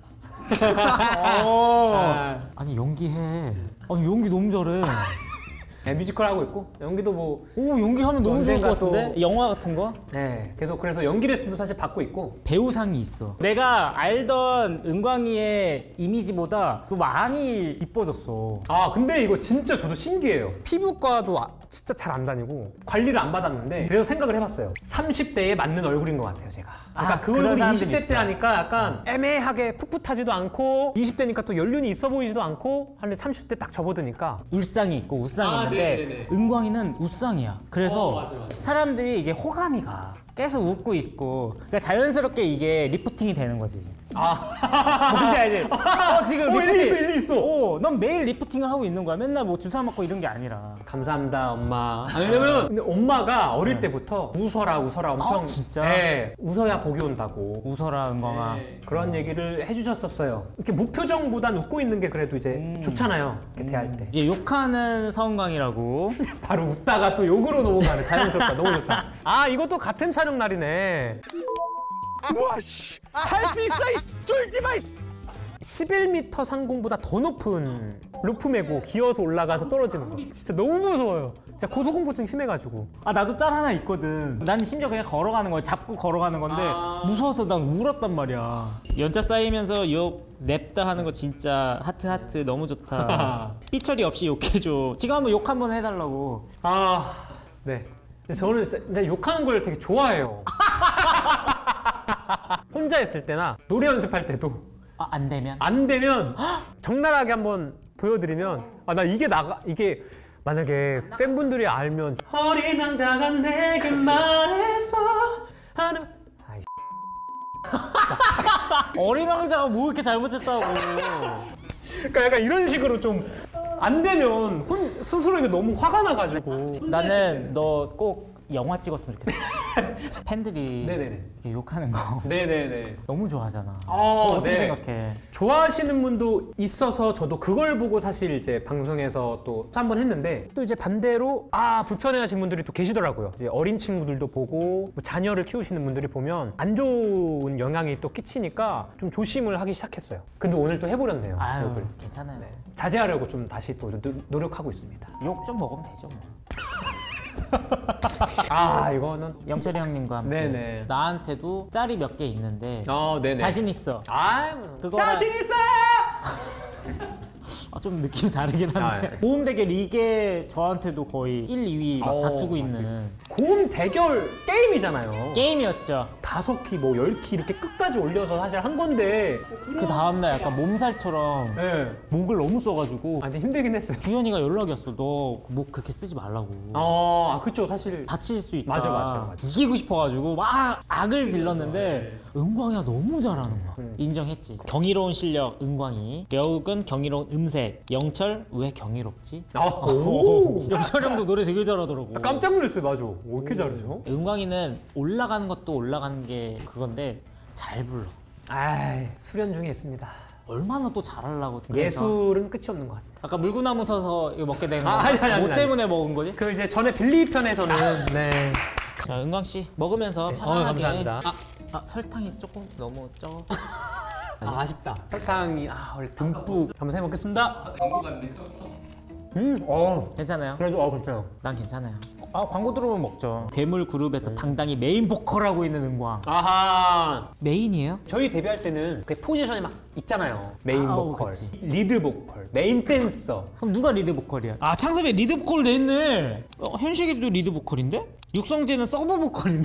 아니 연기해. 아니 연기 너무 잘해. 네, 뮤지컬 하고 있고 연기도 뭐 연기하면 너무 좋을 것 언젠가 또- 같은데? 영화 같은 거? 네, 계속 그래서 연기 레슨도 사실 받고 있고. 배우상이 있어. 내가 알던 은광이의 이미지보다 또 많이 이뻐졌어. 근데 이거 진짜 저도 신기해요. 피부과도 진짜 잘 안 다니고 관리를 안 받았는데 그래서 생각을 해봤어요. 30대에 맞는 얼굴인 것 같아요 제가. 그러니까 그 그런 얼굴이 사람들이 20대 때 있어. 하니까 약간 애매하게 풋풋하지도 않고 20대니까 또 연륜이 있어 보이지도 않고 하는데 30대 딱 접어드니까 울상이 있고 우상이 있는데 네네네. 은광이는 우상이야. 그래서 맞아. 사람들이 이게 호감이 가. 계속 웃고 있고 그러니까 자연스럽게 이게 리프팅이 되는 거지. 뭔지 알지? 지금 리프팅. 일리 있어. 넌 매일 리프팅을 하고 있는 거야. 맨날 뭐 주사 맞고 이런 게 아니라. 감사합니다 엄마. 왜냐면 근데 엄마가 어릴 때부터 웃어라 엄청. 진짜? 네, 웃어야 복이 온다고. 웃어라 은광아. 그런 얘기를 해주셨었어요. 이렇게 무표정보단 웃고 있는 게 그래도 이제 좋잖아요. 이렇게 대할 때. 이제 욕하는 서은광이라고. 바로 웃다가 또 욕으로 넘어가는 자연스럽다. 너무 좋다. 이것도 같은 촬영 날이네. 할 수 있어 이 쫄지 마. 11m 상공보다 더 높은 루프 메고 기어서 올라가서 떨어지는 거 진짜 너무 무서워요. 진짜 고소공포증 심해가지고. 나도 짤 하나 있거든. 난 심지어 그냥 걸어가는 거야. 잡고 걸어가는 건데 무서워서 난 울었단 말이야. 연자 쌓이면서 욕 냅다 하는 거 진짜 하트 너무 좋다. 삐처리 없이 욕해줘. 지금 한번 욕 한번 해달라고. 네. 근데 저는 진짜 근데 욕하는 걸 되게 좋아해요. 혼자 있을 때나 노래 연습할 때도 안 되면? 안 되면 적나라하게 한번 보여드리면 나 이게 만약에 팬분들이 알면 어린 남자가 내게 말했어 하는 어린 왕자가 뭐 이렇게 잘못했다고. 그러니까 약간 이런 식으로 좀 안 되면 스스로에게 너무 화가 나가지고. 나는 너 꼭 영화 찍었으면 좋겠어. 팬들이 네네네. 이렇게 욕하는 거 네네네. 너무 좋아하잖아. 어떻게 생각해? 좋아하시는 분도 있어서 저도 그걸 보고 사실 이제 방송에서 또 한번 했는데 또 이제 반대로 불편해하시는 분들이 또 계시더라고요. 이제 어린 친구들도 보고 뭐 자녀를 키우시는 분들이 보면 안 좋은 영향이 또 끼치니까 좀 조심을 하기 시작했어요. 근데 오늘 또 해버렸네요. 욕을. 괜찮아요. 자제하려고 좀 다시 또 노력하고 있습니다. 욕 좀 먹으면 되죠 뭐. 이거는 영철이 형님과 함께 네네. 나한테도 짤이 몇 개 있는데 네네. 자신 있어. 자신 있어! 좀 느낌이 다르긴 한데 고음 대결 이게 저한테도 거의 1, 2위 막 다투고 있는 고음 대결 게임이잖아요. 게임이었죠. 5키 뭐 10키 이렇게 끝까지 올려서 사실 한 건데 그 다음날 약간 몸살처럼 목을 너무 써가지고 근데 힘들긴 했어요. 규현이가 연락이 왔어. 너 목 그렇게 쓰지 말라고. 그쵸. 사실 다칠 수 있다. 맞아. 이기고 싶어가지고 막 악을 질렀는데 은광이가 너무 잘하는 거야. 인정했지. 경이로운 실력 은광이. 여욱은 경이로운 음색. 영철 왜 경이롭지? 영철 형도 노래 되게 잘하더라고. 깜짝 놀랐어요. 맞아. 왜 이렇게 잘하죠? 은광이는 올라가는 것도 올라가는 게 그건데 잘 불러. 수련 중에 있습니다. 얼마나 또 잘하려고. 예술은 끝이 없는 것 같습니다. 아까 물구나무 서서 이거 먹게 되는 거. 아니. 뭐 때문에 먹은 거지? 그 이제 전에 빌리 편에서는 네. 자, 은광 씨 먹으면서 편안하게. 감사합니다. 설탕이 조금 너무 적. 아쉽다. 설탕이 원래 듬뿍. 한번 해 먹겠습니다. 괜찮아요? 그래도 괜찮아요. 난 괜찮아요. 광고 들어오면 먹죠. 괴물 그룹에서 당당히 메인 보컬하고 있는 은광. 아하. 메인이에요? 저희 데뷔할 때는 그 포지션이 막 있잖아요. 메인 보컬, 그치. 리드 보컬, 메인 댄서. 그럼 누가 리드 보컬이야? 창섭이 리드 보컬 돼 있네. 현식이도 리드 보컬인데? 육성재는 서브 보컬인데?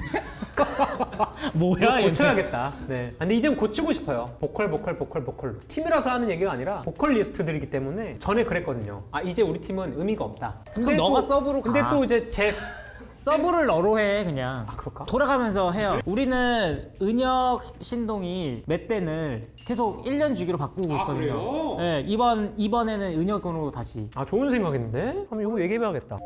뭐야 얘네. 고쳐야겠다. 네. 근데 이젠 고치고 싶어요. 보컬. 팀이라서 하는 얘기가 아니라 보컬리스트들이기 때문에 전에 그랬거든요. 이제 우리 팀은 의미가 없다. 그럼 너가 서브로 가. 근데 또 이제 제 서브를 너로 해 그냥. 그럴까? 돌아가면서 해요. 우리는 은혁, 신동이 맷댄을 계속 1년 주기로 바꾸고 있거든요. 그래요? 네, 이번에는 은혁으로 다시. 좋은 생각인데? 그럼 이거 얘기해봐야겠다.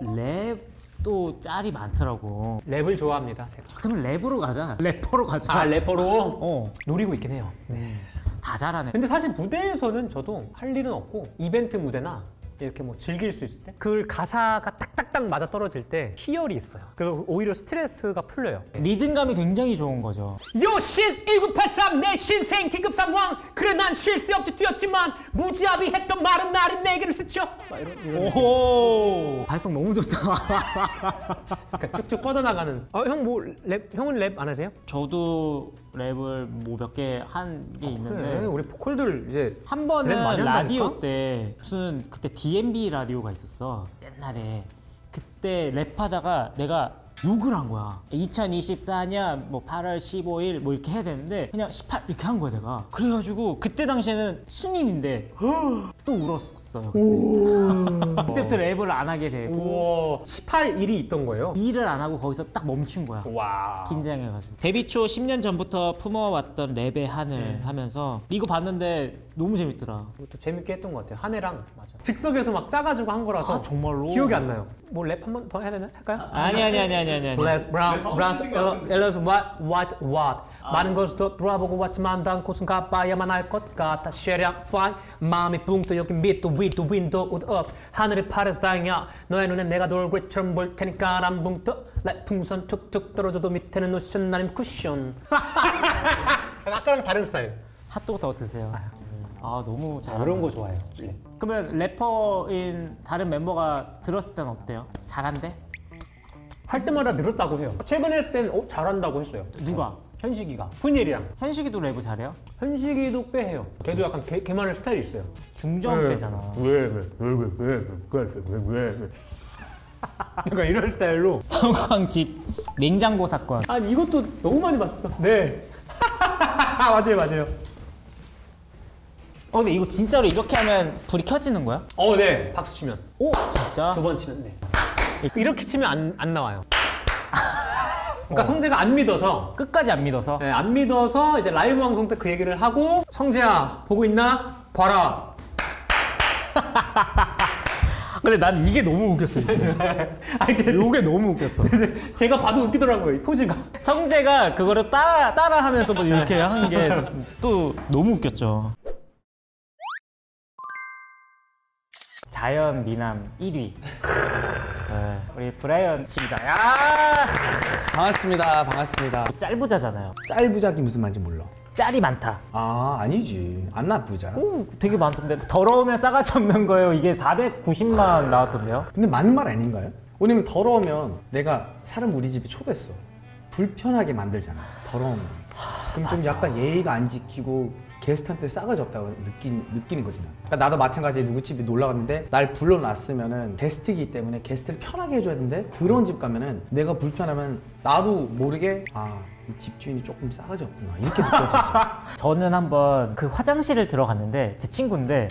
랩도 짤이 많더라고. 랩을 좋아합니다, 제가. 그러면 랩으로 가자. 래퍼로 가자. 래퍼로? 노리고 있긴 해요. 다 잘하네. 근데 사실 무대에서는 저도 할 일은 없고 이벤트 무대나 이렇게 뭐 즐길 수 있을 때 그 가사가 딱딱딱 맞아 떨어질 때 희열이 있어요. 그래서 오히려 스트레스가 풀려요. 리듬감이 굉장히 좋은 거죠. 요신 1983 내 신생 긴급 상황 그래 난 쉴 새 없이 뛰었지만 무지합이 했던 말은 나를 내게를 스쳐 이런 오호 발성 너무 좋다. 그러니까 쭉쭉 뻗어나가는. 형 뭐 랩 형은 랩 안 하세요? 저도 랩을 뭐 몇 개 한 게 있는데 그래, 우리 보컬들 이제 한 번은 랩 많이 라디오 한다니까? 때 무슨 그때 DMB 라디오가 있었어 옛날에. 그때 랩하다가 내가 욕을 한 거야. 2024년 뭐 8월 15일 뭐 이렇게 해야 되는데 그냥 18 이렇게 한 거야 내가. 그래가지고 그때 당시에는 신인인데 또 울었어요. 그때부터 랩을 안 하게 되고. 우와 18일이 있던 거예요? 일을 안 하고 거기서 딱 멈춘 거야. 와 긴장해가지고. 데뷔 초 10년 전부터 품어왔던 랩의 한을 하면서 이거 봤는데 너무 재밌더라. 또 재밌게 했던 것 같아요. 한 해랑 맞아. 즉석에서 막 짜가지고 한 거라서 정말로? 기억이 안 나요. 뭐 랩 한 번 더 해야 되나? 할까요? 아니. Bless brown Ellis what 많은 것을 더 돌아보고 왔지만 단 곳은 가봐야만 할 것 같아. 쉐량 fine 마음이 붕 떠 여기 밑도 위도 윈도우 up 하늘이 파란색이야. 너의 눈엔 내가 돌고래처럼 보일 테니까 난 붕 떠 like 풍선 툭툭 떨어져도 밑에는 노션 나름 쿠션. 아까랑 다른 스타일. 핫도그 더 드세요. 너무 잘. 이런 거 좋아해요. 그러면 래퍼인 다른 멤버가 들었을 땐 어때요? 잘한대? 할 때마다 늘었다고 해요. 최근에 했을 땐 잘한다고 했어요. 누가? 현식이가. 푸니엘이랑. 현식이도 랩을 잘해요? 현식이도 꽤 해요. 걔도 약간 걔만의 스타일이 있어요. 중저음 때잖아. 왜? 약간 이런 스타일로. 성광집 냉장고 사건. 아니 이것도 너무 많이 봤어. 네. 맞아요. 근데 이거 진짜로 이렇게 하면 불이 켜지는 거야? 네. 박수 치면. 오 진짜? 2번 치면 네. 이렇게 치면 안 나와요. 그러니까 성재가 안 믿어서. 끝까지 안 믿어서? 네, 안 믿어서 이제 라이브 방송 때 그 얘기를 하고 성재야 보고 있나? 봐라. 근데 난 이게 너무 웃겼어. 이게 너무 웃겼어. 제가 봐도 웃기더라고요, 이 포즈가. 성재가 그거를 따라하면서 뭐 이렇게 하는 게 또 너무 웃겼죠. 자연 미남 1위. 우리 브라이언 씨입니다. 반갑습니다. 짤부자잖아요. 짤부작이 무슨 말인지 몰라. 짤이 많다. 아니지. 안 나쁘자. 되게 많던데. 더러우면 싸가지 없는 거예요. 이게 490만 나왔던데요. 근데 맞는 말 아닌가요? 왜냐면 더러우면 내가 사람 우리 집에 초대했어. 불편하게 만들잖아. 더러우면. 그럼 좀 약간 예의가 안 지키고 게스트한테 싸가지 없다고 느끼는 거지. 그러니까 나도 마찬가지에 누구 집에 놀러 갔는데 날 불러놨으면은 게스트이기 때문에 게스트를 편하게 해줘야 되는데 그런 집 가면은 내가 불편하면 나도 모르게 이 집주인이 조금 싸가지 없구나 이렇게 느껴지지. 저는 한번 그 화장실을 들어갔는데 제 친구인데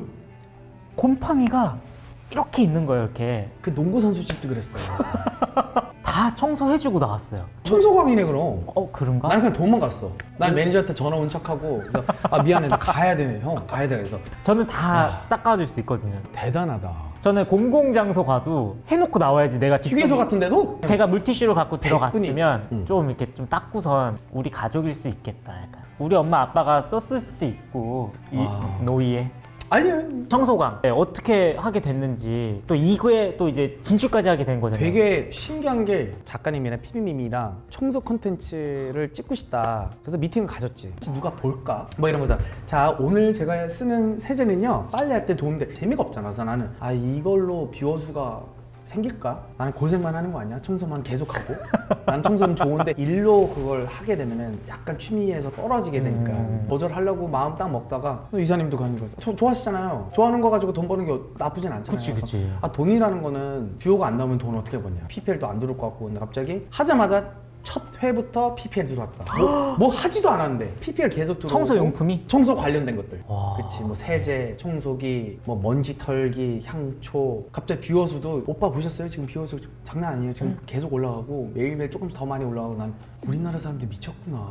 곰팡이가 이렇게 있는 거예요. 이렇게. 그 농구 선수 집도 그랬어요. 다 청소해주고 나왔어요. 청소광이네 그럼. 그런가? 나는 그냥 도망갔어. 난 매니저한테 전화 온 척하고 그래서 미안해 나 가야 돼 형 가야 돼 그래서 저는 다 닦아줄 수 있거든요. 대단하다. 저는 공공장소 가도 해놓고 나와야지. 내가 직접 휴게소 같은데도? 제가 물티슈를 갖고 들어갔으면 좀 이렇게 좀 닦고선 우리 가족일 수 있겠다 약간 우리 엄마 아빠가 썼을 수도 있고 이 노이에 아니요. 청소광 어떻게 하게 됐는지 또 이거에 또 이제 진출까지 하게 된 거잖아요. 되게 신기한 게 작가님이랑 PD님이랑 청소 콘텐츠를 찍고 싶다. 그래서 미팅을 가졌지. 누가 볼까? 뭐 이런 거잖아. 자, 오늘 제가 쓰는 세제는요 빨래할 때 도움돼. 재미가 없잖아. 그래서 나는 이걸로 뷰어수가 생길까? 나는 고생만 하는 거 아니야? 청소만 계속하고? 난 청소는 좋은데 일로 그걸 하게 되면은 약간 취미에서 떨어지게 되니까 거절하려고 마음 딱 먹다가 이사님도 가는 거죠. 좋아하시잖아요. 좋아하는 거 가지고 돈 버는 게 나쁘진 않잖아요. 그치. 돈이라는 거는 뷰어가 안 나오면 돈 어떻게 버냐? PPL도 안 들어올 것 같고. 근데 갑자기 하자마자 첫 회부터 PPL 들어왔다. 뭐 하지도 않았는데 PPL 계속 들어오고. 청소용품이? 청소 관련된 것들. 그치, 뭐 세제, 청소기, 뭐 먼지 털기, 향초. 갑자기 뷰어수도 오빠 보셨어요? 지금 뷰어수 장난 아니에요. 지금 계속 올라가고 매일매일 조금씩 더 많이 올라가고. 난 우리나라 사람들 미쳤구나.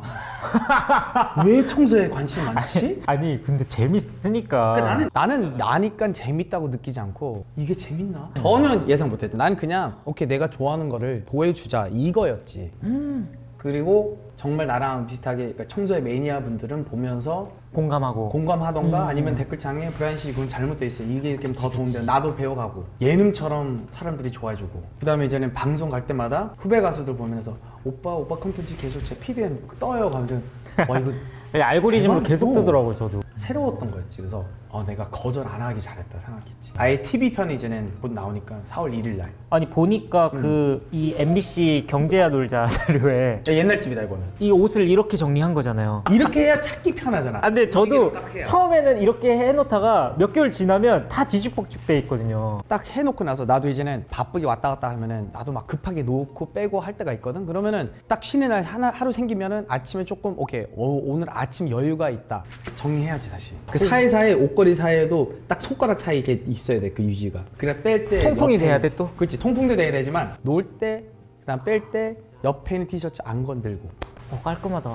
왜 청소에 관심이 많지? 아니 근데 재밌으니까. 그러니까 나는 나니까 재밌다고 느끼지 않고 이게 재밌나? 전혀 예상 못했죠. 난 그냥 오케이 내가 좋아하는 거를 보여주자 이거였지. 그리고 정말 나랑 비슷하게 그러니까 청소의 매니아 분들은 보면서 공감하던가 아니면 댓글창에 브라이언 씨 이건 잘못돼 있어요. 이게 이렇게 더 도움돼. 나도 배워가고 예능처럼 사람들이 좋아해주고. 그다음에 이제는 방송 갈 때마다 후배 가수들 보면서 오빠 콘텐츠 계속 제 PDN 떠요. 가면서 와 이거 알고리즘으로 계속 뜨더라고요. 저도 새로웠던 거였지. 그래서 내가 거절 안 하기 잘했다 생각했지. 아예 TV 편이 이제는 곧 나오니까 4월 1일 날. 아니 보니까 이 MBC 경제야 놀자 자료에 옛날 집이다 이거는. 이 옷을 이렇게 정리한 거잖아요. 이렇게 해야 찾기 편하잖아. 근데 저도 처음에는 이렇게 해놓다가 몇 개월 지나면 다 뒤죽박죽 돼 있거든요. 딱 해놓고 나서 나도 이제는 바쁘게 왔다 갔다 하면은 나도 막 급하게 놓고 빼고 할 때가 있거든. 그러면은 딱 쉬는 날 하루 생기면은 아침에 조금 오케이 오늘 아침 여유가 있다 정리해야지 다시. 그 사이사이 옷걸이 사이에도 딱 손가락 사이 이게 있어야 돼. 그 유지가. 그래 뺄 때 통풍이 돼야 돼 또. 그렇지. 통풍도 돼야 되지만 놓을 때 그다음 뺄 때 옆에 있는 티셔츠 안 건들고. 깔끔하다.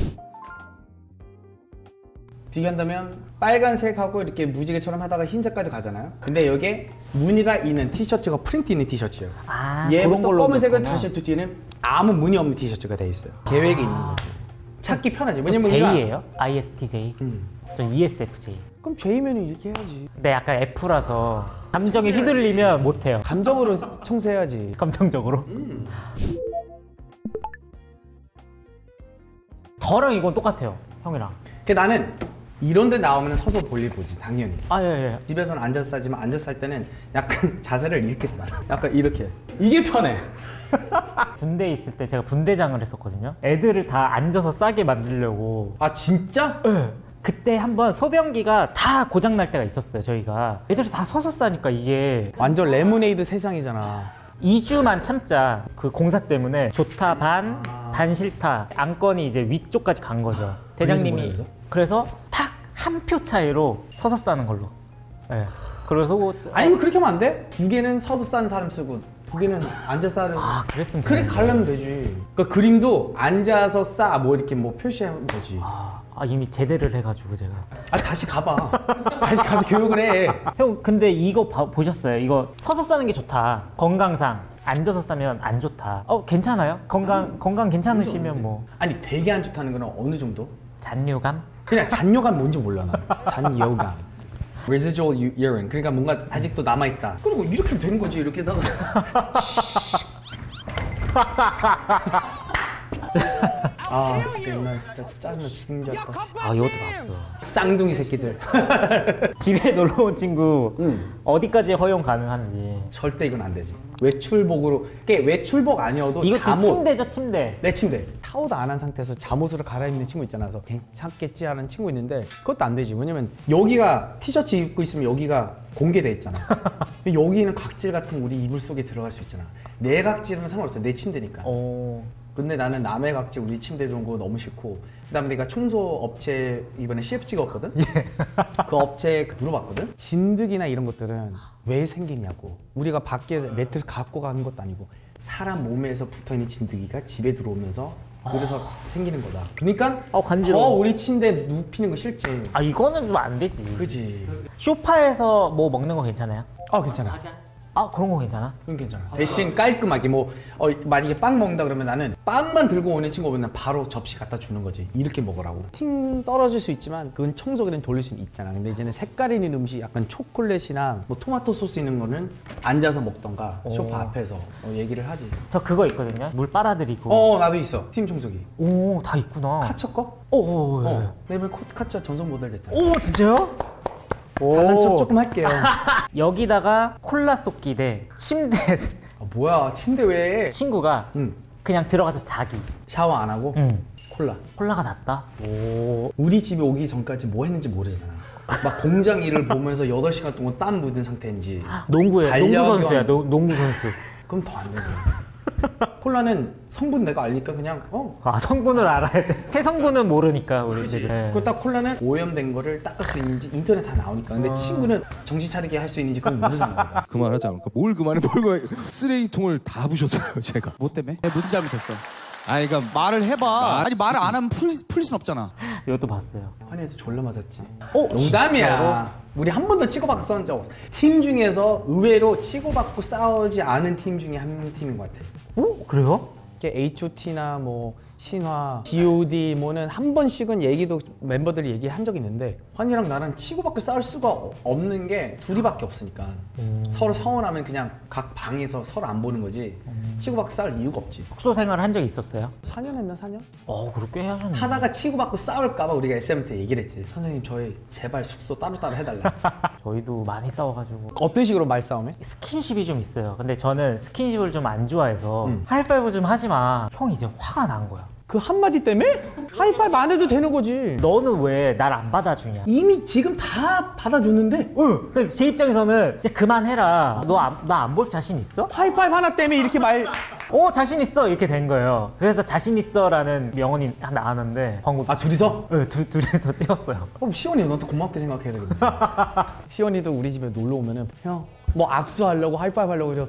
비교한다면 빨간색하고 이렇게 무지개처럼 하다가 흰색까지 가잖아요. 근데 여기에 무늬가 있는 티셔츠가 프린트 있는 티셔츠예요. 얘부터 검은색은 티셔츠 뒤에는 아무 무늬 없는 티셔츠가 돼 있어요. 계획이 있는 거지. 찾기 편하지. 왜냐면 J예요? ISTJ? 전 ESFJ. 그럼 J면 이렇게 해야지. 근데 약간 F라서 감정이 휘둘리면 못해요. 감정으로 청소해야지. 감정적으로? 저랑 이건 똑같아요. 형이랑. 나는 이런 데 나오면 서서 볼일 보지 당연히. 예. 집에서는 앉아서 싸지만 앉아서 살 때는 약간 자세를 이렇게 써. 약간 이렇게. 이게 편해. 군대에 있을 때 제가 분대장을 했었거든요. 애들을 다 앉아서 싸게 만들려고. 아 진짜? 네. 그때 한번 소변기가 다 고장날 때가 있었어요. 저희가 애들이 다 서서 싸니까 이게 완전 레모네이드 세상이잖아. 2주만 참자. 그 공사 때문에 좋다 반 싫다. 안건이 이제 위쪽까지 간 거죠. 대장님이. 그래서 딱 한 표 차이로 서서 싸는 걸로. 네. 그래서 아니면 그렇게 하면 안 돼? 두 개는 서서 싸는 사람 쓰고 두 개는 앉아서 싸는. 그랬으면 그렇게 가려면 되지. 그러니까 그림도 앉아서 싸 뭐 이렇게 뭐 표시하면 되지. 이미 제대를 해가지고 제가. 다시 가봐. 다시 가서 교육을 해. 형 근데 이거 보셨어요? 이거 서서 싸는 게 좋다. 건강상. 앉아서 싸면 안 좋다. 괜찮아요? 건강 괜찮으시면 뭐. 아니 되게 안 좋다는 건 어느 정도? 잔뇨감? 그냥 잔뇨감 뭔지 몰라 나. 잔뇨감. Residual urine. 그러니까 뭔가 아직도 남아있다. 그리고 이렇게 하면 되는 거지. 이렇게다가. 진짜 옛날 진짜 짜증나 죽는 줄 알았다. 이것도 봤어. 쌍둥이 새끼들. 집에 놀러 온 친구 어디까지 허용 가능한지. 절대 이건 안 되지. 외출복으로. 외출복 아니어도 이거 잠옷. 침대죠, 침대. 내 침대. 샤워도 안 한 상태에서 잠옷으로 갈아입는 친구 있잖아. 그래서 괜찮겠지 하는 친구 있는데 그것도 안 되지. 왜냐면 여기가 티셔츠 입고 있으면 여기가 공개돼 있잖아. 여기는 각질 같은 우리 이불 속에 들어갈 수 있잖아. 내 각질은 상관없어. 내 침대니까. 근데 나는 남의 각질 우리 침대에 들어온 거 너무 싫고. 그다음에 내가 청소 업체 이번에 CF 찍었거든. 그 업체에 물어봤거든. 진드기나 이런 것들은 왜 생기냐고. 우리가 밖에 매트를 갖고 가는 것도 아니고 사람 몸에서 붙어있는 진드기가 집에 들어오면서 그래서 생기는 거다. 그러니까 더 우리 침대에 눕히는 거 싫지. 이거는 좀 안 되지. 그지. 소파에서 뭐 먹는 거 괜찮아요? 괜찮아. 아 그런 거 괜찮아? 그건 괜찮아. 대신 깔끔하게 뭐 만약에 빵 먹는다 그러면 나는 빵만 들고 오는 친구 오면 바로 접시 갖다 주는 거지. 이렇게 먹으라고. 팀 떨어질 수 있지만 그건 청소기는 돌릴 수 있잖아. 근데 이제는 색깔 있는 음식 약간 초콜릿이나 뭐 토마토 소스 있는 거는 앉아서 먹던가 소파 앞에서 얘기를 하지. 저 그거 있거든요. 물 빨아들이고. 나도 있어. 팀 청소기. 오, 다 있구나. 카처 거? 내 이번에 카처 전속 모델 됐잖아. 오, 진짜요? 잘난 척 조금 할게요. 여기다가 콜라 쏟기 대 침대. 뭐야, 침대 왜? 친구가 그냥 들어가서 자기. 샤워 안 하고? 콜라가 낫다? 우리 집에 오기 전까지 뭐 했는지 모르잖아. 막 공장 일을 보면서 8시간 동안 땀 묻은 상태인지. 농구 선수야, 농구 선수. 그럼 더 안 되죠. 콜라는 성분 내가 알니까 그냥 성분을 알아야 돼. 해성분은 모르니까 우리들이. 그거 딱 콜라는 오염된 거를 닦을 수 있는지 인터넷 다 나오니까. 근데 친구는 정신 차리게 할 수 있는지 그건 모르잖아. 그만하지 않을까? 뭘 그만해? 쓰레기통을 다 부셨어요 제가. 뭐 때문에? 무슨 잘못했어? 아니 그러니까 말을 해봐. 아니 말을 안 하면 풀 순 없잖아. 이것도 봤어요. 환희한테 졸라 맞았지. 농담이야. 우리 한 번도 치고받고 싸운 적 없어. 팀 중에서 의외로 치고받고 싸우지 않은 팀 중에 한 팀인 것 같아. 그래요? H.O.T나 뭐 신화, G.O.D 뭐는 한 번씩은 얘기도 멤버들이 얘기한 적이 있는데 환희랑 나랑 치고받고 싸울 수가 없는 게 둘이밖에 없으니까 서로 서운하면 그냥 각 방에서 서로 안 보는 거지 치고받고 싸울 이유가 없지. 숙소 생활을 한 적이 있었어요? 4년 했나 4년? 그렇게 하셨네. 하다가 치고받고 싸울까 봐 우리가 SM한테 얘기를 했지. 선생님 저희 제발 숙소 따로따로 해달라. 저희도 많이 싸워가지고. 어떤 식으로 말싸움해? 스킨십이 좀 있어요. 근데 저는 스킨십을 좀 안 좋아해서 하이파이브 좀 하지 마. 형이 이제 화가 난 거야. 그 한마디 때문에? 하이파이브 안 해도 되는 거지. 너는 왜 날 안 받아주냐? 이미 지금 다 받아줬는데? 근데 제 입장에서는 이제 그만해라. 나 안 볼 자신 있어? 하이파이브 하나 때문에 이렇게 자신 있어 이렇게 된 거예요. 그래서 자신 있어라는 명언이 나왔는데 광고. 둘이서? 네, 둘이서 찍었어요. 그럼 시원이 너한테 고맙게 생각해야 되겠네. 시원이도 우리 집에 놀러 오면은 형 뭐 악수하려고 하이파이브 하려고 이러.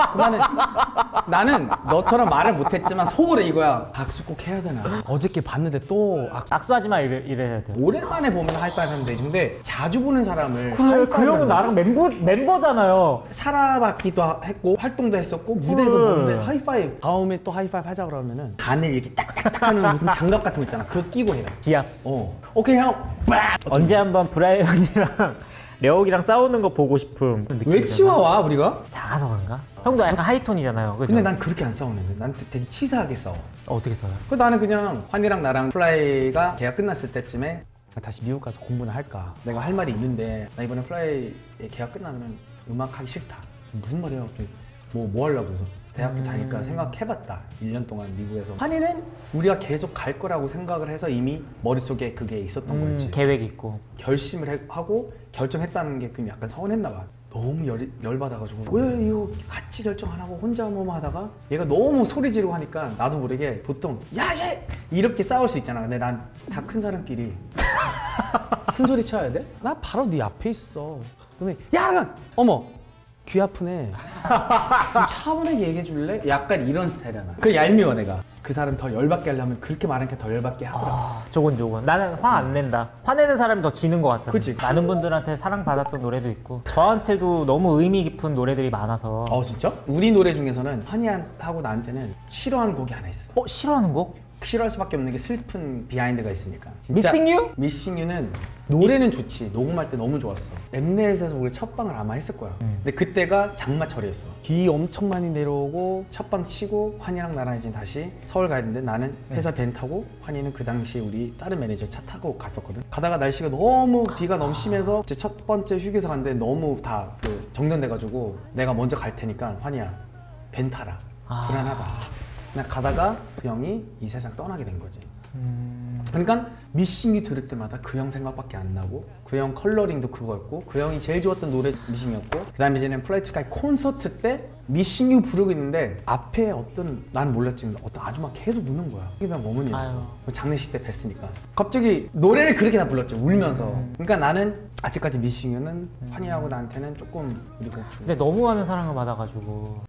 나는 너처럼 말을 못했지만 속으로 이거야. 악수 꼭 해야 되나? 어저께 봤는데 또 악수하지 마 이래야 돼. 오랜만에 보면 하이파이브 하면 되지. 근데 자주 보는 사람을 그래, 그 형은 나랑 멤버잖아요. 살아봤기도 했고 활동도 했었고 무대에서 보는데 하이파이브 다음에 또 하이파이브 하자 그러면은 간을 이렇게 딱딱딱 하는 무슨 장갑 같은 거 있잖아. 그거 끼고 해라. 지압. 오케이 형. 언제 한번 브라이언이랑 레옥이랑 싸우는 거 보고 싶음. 왜 치와와 우리가? 작아서 그런가? 형도 약간 하이톤이잖아요. 그죠? 근데 난 그렇게 안 싸우는데 난 되게 치사하게 싸워. 어떻게 싸워요? 나는 그냥 환이랑 나랑 플라이가 계약 끝났을 때쯤에 다시 미국 가서 공부는 할까? 내가 할 말이 있는데 나 이번에 플라이의 계약 끝나면 음악 하기 싫다. 무슨 말이야? 뭐 하려고 그래서 대학교 다니까 생각해봤다. 1년 동안 미국에서. 환희는 우리가 계속 갈 거라고 생각을 해서 이미 머릿속에 그게 있었던 거였지. 계획이 있고. 결심을 하고 결정했다는 게 그럼 약간 서운했나 봐. 너무 열받아가지고 왜 이거 같이 결정 안 하고 혼자 뭐 하다가 얘가 너무 소리 지르고 하니까 나도 모르게 보통 야 쟤! 이렇게 싸울 수 있잖아. 근데 난 다 큰 사람끼리 큰 소리 쳐야 돼? 나 바로 네 앞에 있어. 그러면 야! 어머! 귀 아프네. 좀 차분하게 얘기해 줄래? 약간 이런 스타일이야 나. 그 얄미워 내가. 그 사람 더 열받게 하려면 그렇게 말하니까 더 열받게 하더라. 조곤. 나는 화 안 낸다. 화내는 사람이 더 지는 것 같잖아. 그치? 많은 분들한테 사랑받았던 노래도 있고 저한테도 너무 의미 깊은 노래들이 많아서. 진짜? 우리 노래 중에서는 환희하고 나한테는 싫어하는 곡이 하나 있어. 싫어하는 곡? 싫어할 수밖에 없는 게 슬픈 비하인드가 있으니까. 진짜 Missing You? Missing You는 노래는 좋지. 녹음할 때 너무 좋았어. 엠넷에서 우리 첫 방을 아마 했을 거야. 근데 그때가 장마철이었어. 비 엄청 많이 내려오고 첫 방 치고 환희랑 나랑 이제 다시 서울 가야 되는데 나는 회사 밴 타고 환희는 그 당시에 우리 다른 매니저 차 타고 갔었거든. 가다가 날씨가 너무 비가 너무 심해서 이제 첫 번째 휴게소 갔는데 너무 다 정전돼가지고 내가 먼저 갈 테니까 환희야 밴 타라. 불안하다. 그냥 가다가 그 형이 이 세상 떠나게 된 거지. 그러니까 미싱이 들을 때마다 그 형 생각밖에 안 나고 그 형 컬러링도 그거였고 그 형이 제일 좋았던 노래 미싱이었고 그 다음에 이제는 플라이 투 스카이 콘서트 때 미싱 유 부르고 있는데 앞에 난 몰랐지만 어떤 아줌마 계속 우는 거야. 이게 그냥 어머니였어. 장례식 때 뵀으니까 갑자기 노래를 그렇게 다 불렀죠. 울면서. 그러니까 나는 아직까지 미싱 유는 환희하고 나한테는 조금 우리 곡 중. 근데 너무 많은 사랑을 받아가지고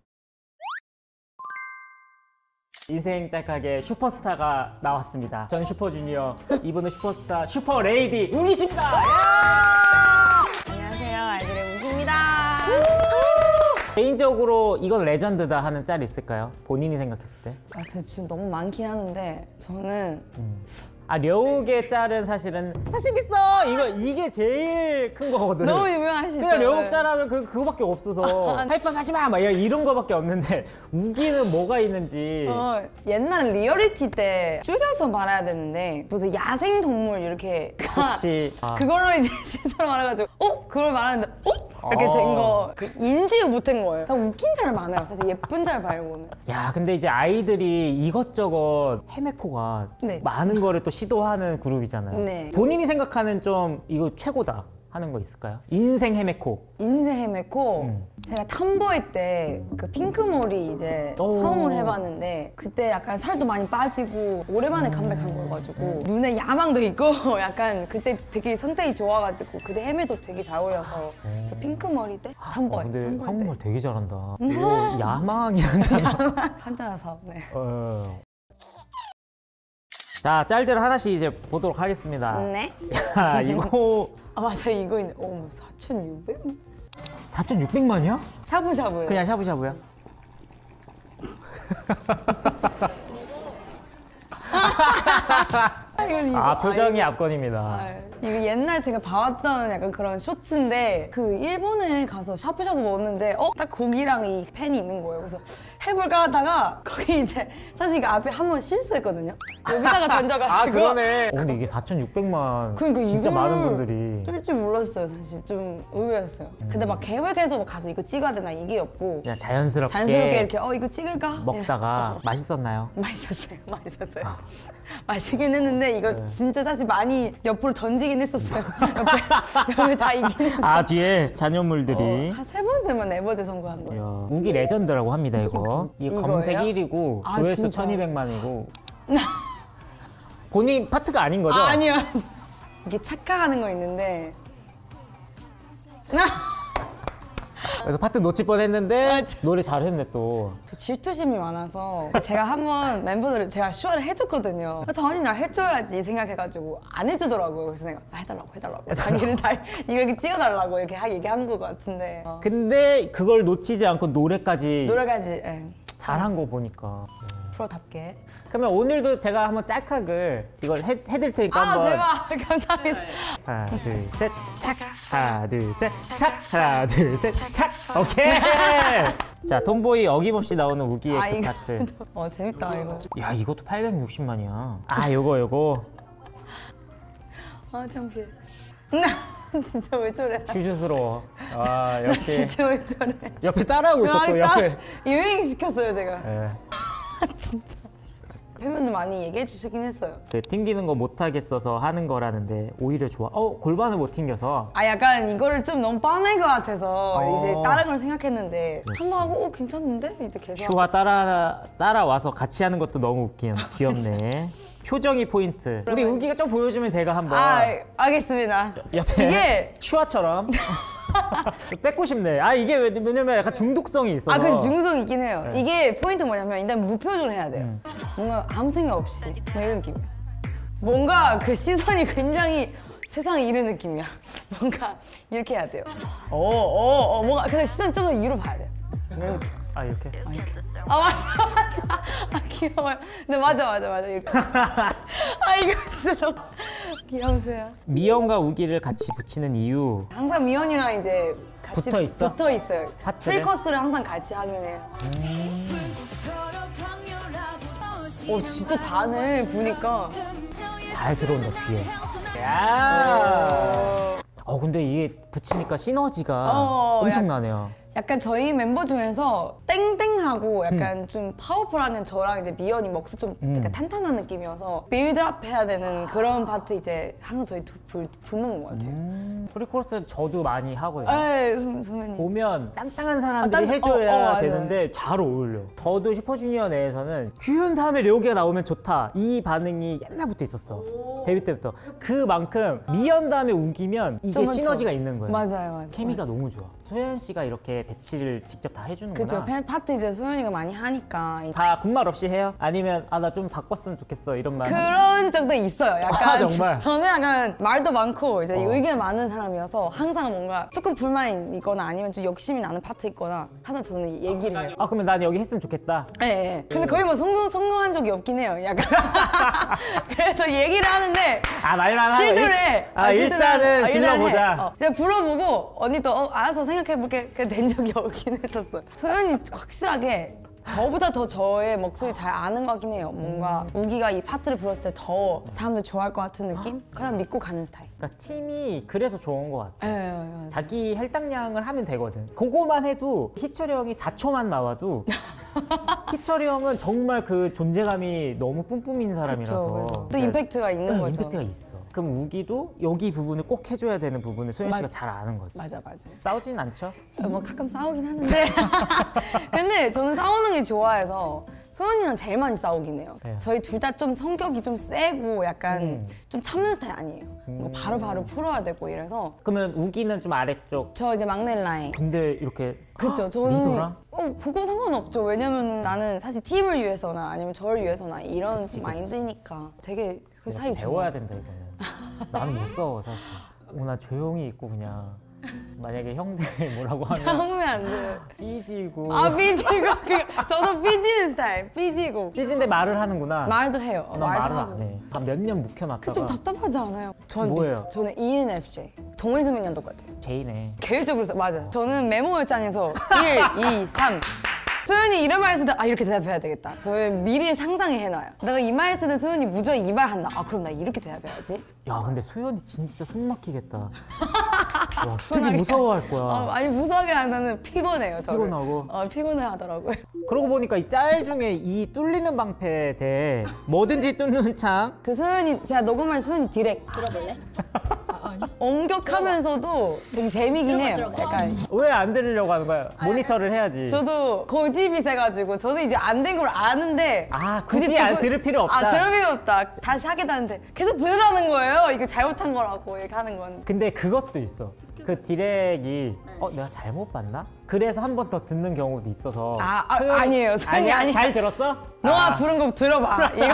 인생 짤막하게 슈퍼스타가 나왔습니다. 저는 슈퍼주니어, 이분은 슈퍼스타 슈퍼레이디 운이십니다. 안녕하세요, 아이들의 운입니다. 개인적으로 이건 레전드다 하는 짤 있을까요? 본인이 생각했을 때? 아, 그 지금 너무 많긴 하는데 저는 려욱의 짤은 사실은 사실 있어 이게 제일 큰 거거든. 너무 유명하시죠. 그냥 려욱 짤하면 그거밖에 없어서 하이파이브 하지 마! 이런 거밖에 없는데 우기는 뭐가 있는지. 옛날 리얼리티 때 줄여서 말해야 되는데 무슨 야생 동물 이렇게 혹시 그걸로 이제 실수로 말해가지고 그걸 말하는데 이렇게 된 거 인지를 못한 거예요. 다 웃긴 짤 많아요. 사실 예쁜 짤 말고는. 야 근데 이제 아이들이 이것저것 헤메코가 많은 거를 또 시도하는 그룹이잖아요. 네. 본인이 생각하는 좀 이거 최고다 하는 거 있을까요? 인생 헤메코. 인생 헤메코 제가 탐보이 때 그 핑크몰이 이제 처음으로 해봤는데 그때 약간 살도 많이 빠지고 오랜만에 컴백한 거여가지고 눈에 야망도 있고 약간 그때 되게 성격이 좋아가지고 그때 헤매도 되게 잘 어울려서 저 핑크머리 때 탐보이. 근데 한국말 되게 잘한다. 이거 야망이라는 단어. 한자라서 네. 자, 짤들 하나씩 이제 보도록 하겠습니다. 네. 야, 이거 맞아 이거 있네. 4,600? 4,600만이야? 샤브샤브요. 그냥 샤브샤브야? 표정이 압권입니다. 이거 옛날 제가 봐왔던 약간 그런 쇼츠인데 그 일본에 가서 샤브샤브 먹었는데 딱 고기랑 이 팬이 있는 거예요. 그래서 해볼까 하다가 거기 이제 사실 이거 앞에 한 번 실수했거든요. 여기다가 던져가지고. 그러네. 근데 이게 4,600만. 그러니까 진짜 많은 분들이. 뜰 줄 몰랐어요. 사실 좀 의외였어요. 근데 막 계획해서 가서 이거 찍어야 되나 이게 없고 그냥 자연스럽게 이렇게 이거 찍을까? 먹다가 맛있었나요? 맛있었어요. 맛있긴 했는데 이거 진짜 사실 많이 옆으로 던지긴 했었어요. 옆에 다 이긴 했어요. 뒤에 잔여물들이. 한 3번째만 4번째 성공한 거예요. 우기 레전드라고 합니다 이거. 이게 검색 이거예요? 1위고 아, 조회수 진짜? 1,200만이고. 본인 파트가 아닌 거죠? 아니요. 이게 착각하는 거 있는데 그래서 파트 놓칠 뻔했는데 노래 잘했네 또. 그 질투심이 많아서 제가 한번 멤버들을 제가 쇼를 해줬거든요. 당연히 나 해줘야지 생각해가지고 안 해주더라고요. 그래서 내가 해달라고 자기를 이렇게 찍어달라고 이렇게 얘기한 것 같은데 근데 그걸 놓치지 않고 노래까지 잘한 거 보니까 프로답게. 그러면 오늘도 제가 한번 짤칵을 이걸 해드릴 테니까 한번. 대박 감사합니다. 하나 둘 셋 착. 하나 둘 셋 착. 하나 둘 셋 착. 오케이. 자 톰보이 어김없이 나오는 우기의 그 파트. 재밌다 이거. 야 이것도 860만이야. 요거. 창피해. 진짜 왜 저래? 슈슈스러워. 역시. 진짜 왜 저래? 옆에 따라하고 있어 또 옆에. 유행 시켰어요 제가. 진짜. 팬분들 많이 얘기해 주시긴 했어요. 튕기는 거 못하겠어서 하는 거라는데 오히려 좋아. 골반을 못 튕겨서. 약간 이거를 좀 너무 뻔한 것 같아서 이제 다른 걸 생각했는데 한번 하고 괜찮은데? 이제 계속 슈가 따라와서 같이 하는 것도 너무 귀엽네. 표정이 포인트. 우리 우기가 좀 보여주면 제가 한번. 알겠습니다. 옆에 이게 슈아처럼. 뺏고 싶네. 이게 왜냐면 약간 중독성이 있어서. 그래서 중독성이 있긴 해요. 이게 포인트 뭐냐면 일단 무표정을 해야 돼요. 뭔가 아무 생각 없이 이런 느낌이야. 뭔가 그 시선이 굉장히 세상에 이런 느낌이야. 뭔가 이렇게 해야 돼요. 뭔가 그냥 시선 좀 더 위로 봐야 돼요. 이런 느낌. 이렇게? 맞아. 귀여워요. 근데 맞아. 이렇게. 이거 진짜 너무 귀여우세요. 미연과 우기를 같이 붙이는 이유. 항상 미연이랑 이제 같이 붙어 있어요. 프리커스를 항상 같이 하긴 해요. 진짜 다네 보니까. 잘 들어온다 뒤에. 야. 근데 이게 붙이니까 시너지가 엄청나네요. 약간 저희 멤버 중에서 땡땡하고 약간 좀 파워풀하는 저랑 이제 미연이 목소리 좀 약간 탄탄한 느낌이어서 빌드업 해야 되는 그런 파트 이제 항상 저희 붙는 것 같아요. 프리코러스 저도 많이 하고요. 선배님. 보면 땅땅한 사람들이 해줘야 되는데 잘 어울려. 저도 슈퍼주니어 내에서는 규현 다음에 려욱이가 나오면 좋다. 이 반응이 옛날부터 있었어. 데뷔 때부터. 그만큼 미연 다음에 우기면 이게 시너지가 있는 거예요. 맞아요. 케미가 너무 좋아. 소연 씨가 이렇게 배치를 직접 다 해주는구나. 그죠. 팬 파트 이제 소연이가 많이 하니까. 다 군말 없이 해요? 아니면 나 좀 바꿨으면 좋겠어 이런 말? 그런 적도 있어요. 약간 정말? 저는 약간 말도 많고 이제 의견 많은 사람이어서 항상 뭔가 조금 불만이 있거나 아니면 좀 욕심이 나는 파트 있거나 항상 저는 얘기를 해요. 그러면 난 여기 했으면 좋겠다. 네. 근데 거의 뭐 성공한 적이 없긴 해요. 약간. 그래서 얘기를 하는데 말만 실드를 해. 일단은 질러보자. 그냥 불러보고 언니 또 알아서 생각해볼게. 된 적이 없긴 했었어요. 소연이 확실하게 저보다 더 저의 목소리 잘 아는 것 같긴 해요. 뭔가 우기가 이 파트를 불렀을 때 더 사람들 좋아할 것 같은 느낌? 그냥 믿고 가는 스타일. 그러니까 팀이 그래서 좋은 것 같아. 네, 자기 할당량을 하면 되거든. 그거만 해도 희철이 형이 4초만 나와도 희철이 형은 정말 그 존재감이 너무 뿜뿜인 사람이라서 또 임팩트가 있는 거죠. 임팩트가 있어. 그럼 우기도 여기 부분을 꼭 해줘야 되는 부분을 소연 씨가 잘 아는 거지. 맞아. 싸우진 않죠? 뭐 가끔 싸우긴 하는데 근데 저는 싸우는 게 좋아해서 소연이랑 제일 많이 싸우긴 해요. 네. 저희 둘 다 좀 성격이 좀 세고 약간 좀 참는 스타일 아니에요. 바로 풀어야 되고 이래서. 그러면 우기는 좀 아래쪽? 저 이제 막내 라인. 근데 이렇게 그쵸. 저는 리더랑? 그거 상관없죠. 왜냐면 나는 사실 팀을 위해서나 아니면 저를 위해서나 이런 마인드니까 되게 그 사이 배워야 된다 이거는. 나는 못 싸워 사실. 나 조용히 있고 그냥 만약에 형들이 뭐라고 하면 참으면 안 돼요. 삐지고. 삐지고. 저도 삐지는 스타일. 삐지고. 삐진데 말을 하는구나. 말도 해요. 난 말도 말을 하고. 안 해. 한 몇 년 묵혀놨다가. 좀 답답하지 않아요? 뭐예요? 저는 ENFJ. 동해수민이랑 똑같아요. J네. 계획적으로 맞아. 저는 메모장에서 1, 2, 3. 소연이 이런 말 했을 때 이렇게 대답해야 되겠다. 저는 미리 상상해 해놔요. 내가 이 말 했을 때 소연이 무조건 이 말 한다. 그럼 나 이렇게 대답해야지. 야 근데 소연이 진짜 숨 막히겠다. 와, 되게 무서워할 거야. 아니 무서워하게 나는 피곤해요. 저를. 피곤하고? 피곤해 하더라고요. 그러고 보니까 이 짤 중에 이 뚫리는 방패에 대해 뭐든지 뚫는 창. 그 소연이 제가 녹음할 소연이 디렉. 들어볼래? 아니. 엄격하면서도 되게 재미긴 해요. 약간. 왜 안 들으려고 하는 거야? 모니터를 해야지. 저도 고집이 세가지고 저도 이제 안 된 걸 아는데 굳이 들을 필요 없다. 들을 필요 없다. 다시 하겠다는데 계속 들으라는 거예요. 이거 잘못한 거라고 이렇게 하는 건. 근데 그것도 있어. 그 디렉이 내가 잘못 봤나? 그래서 한 번 더 듣는 경우도 있어서. 아니에요. 아니야? 잘 들었어? 너가 부른 거 들어봐. 이거야.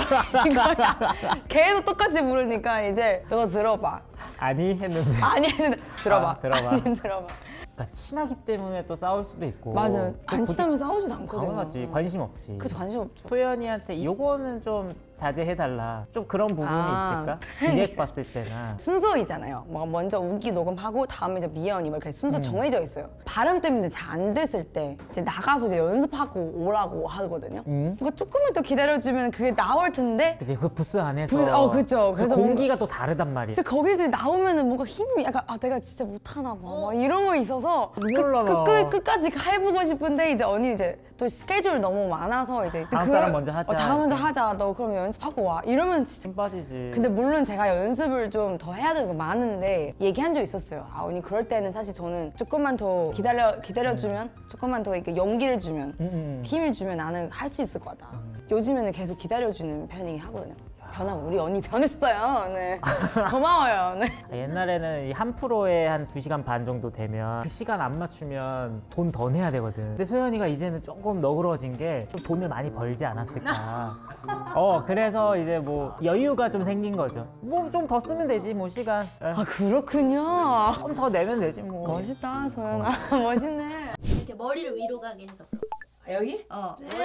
계속 똑같이 부르니까 이제 너가 들어봐. 아니 했는데. 아니 했는데 들어봐. 들어봐. 아니 들어봐. 그러니까 친하기 때문에 또 싸울 수도 있고. 맞아요. 안 친하면 싸우지도 않거든요. 당연하지. 관심 없지. 그죠, 관심 없죠. 소연이한테 요거는 좀 자제해달라. 좀 그런 부분이 있을까? 디렉 봤을 때나. 순서이잖아요. 뭐 먼저 우기 녹음하고 다음에 이제 미연이 이렇게 순서 정해져 있어요. 발음 때문에 잘 안 됐을 때 이제 나가서 이제 연습하고 오라고 하거든요. 그러니까 조금만 더 기다려주면 그게 나올 텐데. 그치, 그 부스 안에서. 그쵸. 그래서 공기가 또 다르단 말이야. 거기서 나오면은 뭔가 힘이 약간 내가 진짜 못하나 봐. 막 이런 거 있어서 끝까지 해보고 싶은데 이제 언니 이제 또 스케줄 너무 많아서 이제 다음 사람 먼저 하자. 다음 먼저 하자. 너 그럼 연습하고 와. 이러면 진짜 힘 빠지지. 근데 물론 제가 연습을 좀 더 해야 되는 거 많은데 얘기한 적 있었어요. 언니 그럴 때는 사실 저는 조금만 더 기다려주면 조금만 더 이렇게 용기를 주면 힘을 주면 나는 할 수 있을 거다. 요즘에는 계속 기다려주는 편이긴 하거든요. 변하고 우리 언니 변했어요. 네. 고마워요. 네. 옛날에는 한 프로에 한 2시간 반 정도 되면 그 시간 안 맞추면 돈 더 내야 되거든. 근데 소연이가 이제는 조금 너그러진 게 좀 돈을 많이 벌지 않았을까. 그래서 이제 뭐 여유가 좀 생긴 거죠. 뭐 좀 더 쓰면 되지 뭐 시간. 그렇군요. 좀 더 내면 되지 뭐. 멋있다 소연아. 멋있네. 이렇게 머리를 위로 가게 해서. 여기? That's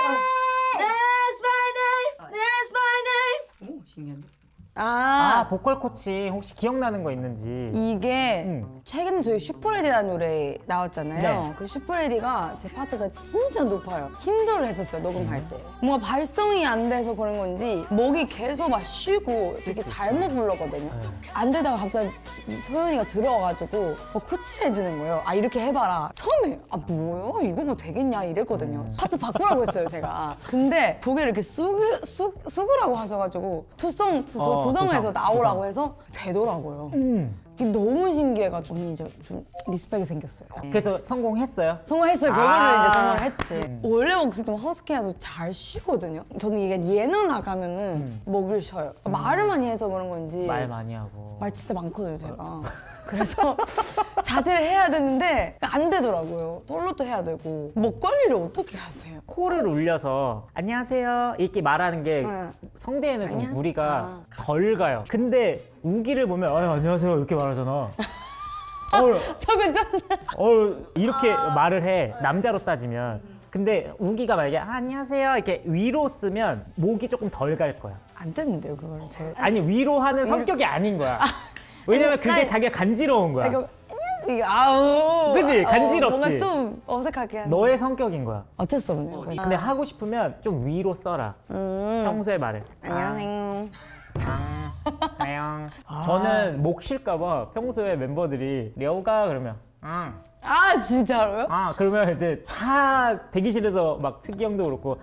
my name. 오, 신기한데? 보컬 코칭 혹시 기억나는 거 있는지. 이게 최근에 저희 슈퍼레디라는 노래 나왔잖아요. 네. 그 슈퍼레디가 제 파트가 진짜 높아요. 힘들어 했었어요, 녹음할 때. 뭔가 발성이 안 돼서 그런 건지 목이 계속 막 쉬고 되게 잘못 불렀거든요. 안 되다가 갑자기 소연이가 들어와가지고 코치를 해주는 거예요. 이렇게 해봐라. 처음에 뭐야? 이거 뭐 되겠냐 이랬거든요. 파트 바꾸라고 했어요, 제가. 근데 고개를 이렇게 숙으라고 하셔가지고 두성에서 나오라고 해서 되더라고요. 이게 너무 신기해가지고 이제 좀 리스펙이 생겼어요. 그래서 성공했어요? 성공했어요. 결과를 이제 성공을 했지. 원래 목소리 좀 허스키해서 잘 쉬거든요. 저는 이게 예능 나가면은 목을 쉬어요. 말을 많이 해서 그런 건지. 말 많이 하고. 말 진짜 많거든요, 제가. 그래서 자제를 해야 되는데 안 되더라고요. 솔로도 해야 되고. 목 관리를 어떻게 하세요? 코를 울려서 안녕하세요 이렇게 말하는 게 성대에는 좀 무리가 덜 가요. 근데 우기를 보면 안녕하세요 이렇게 말하잖아. 저건 좀 이렇게 말을 해, 남자로 따지면. 근데 우기가 만약에 안녕하세요 이렇게 위로 쓰면 목이 조금 덜 갈 거야. 안 되는데요 그걸 제가. 아니 위로 하는 성격이 아닌 거야. 왜냐면 그게 자기가 간지러운 거야. 아우. 그치? 간지럽지? 뭔가 좀 어색하게 하는. 너의 성격인 거야. 어쩔 수 없네요. 근데 하고 싶으면 좀 위로 써라. 평소에 말을. 안녕하세요. 안녕. 저는 목 쉴까봐 평소에 멤버들이 려우가 그러면 아 진짜로요? 그러면 이제 다 대기실에서 막 특이 형도 그렇고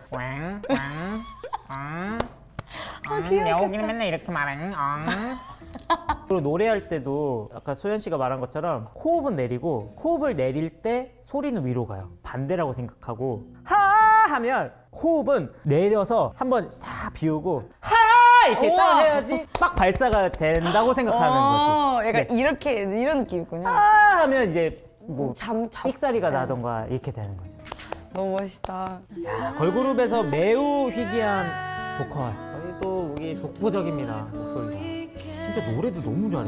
려우기는 맨날 이렇게 말해. 그리고 노래할 때도 아까 소연 씨가 말한 것처럼 호흡은 내리고 호흡을 내릴 때 소리는 위로 가요. 반대라고 생각하고 하 하면 호흡은 내려서 한번 싹 비우고 하 이렇게 딱 해야지 딱 발사가 된다고 생각하는 거지. 약간 네. 이렇게 이런 느낌이군요. 하 하면 이제 뭐 삑사리가 네. 나던가 이렇게 되는 거죠. 너무 멋있다. 걸그룹에서 매우 희귀한 보컬. 또 우리 독보적입니다 목소리가. 진짜 노래도 너무 잘해.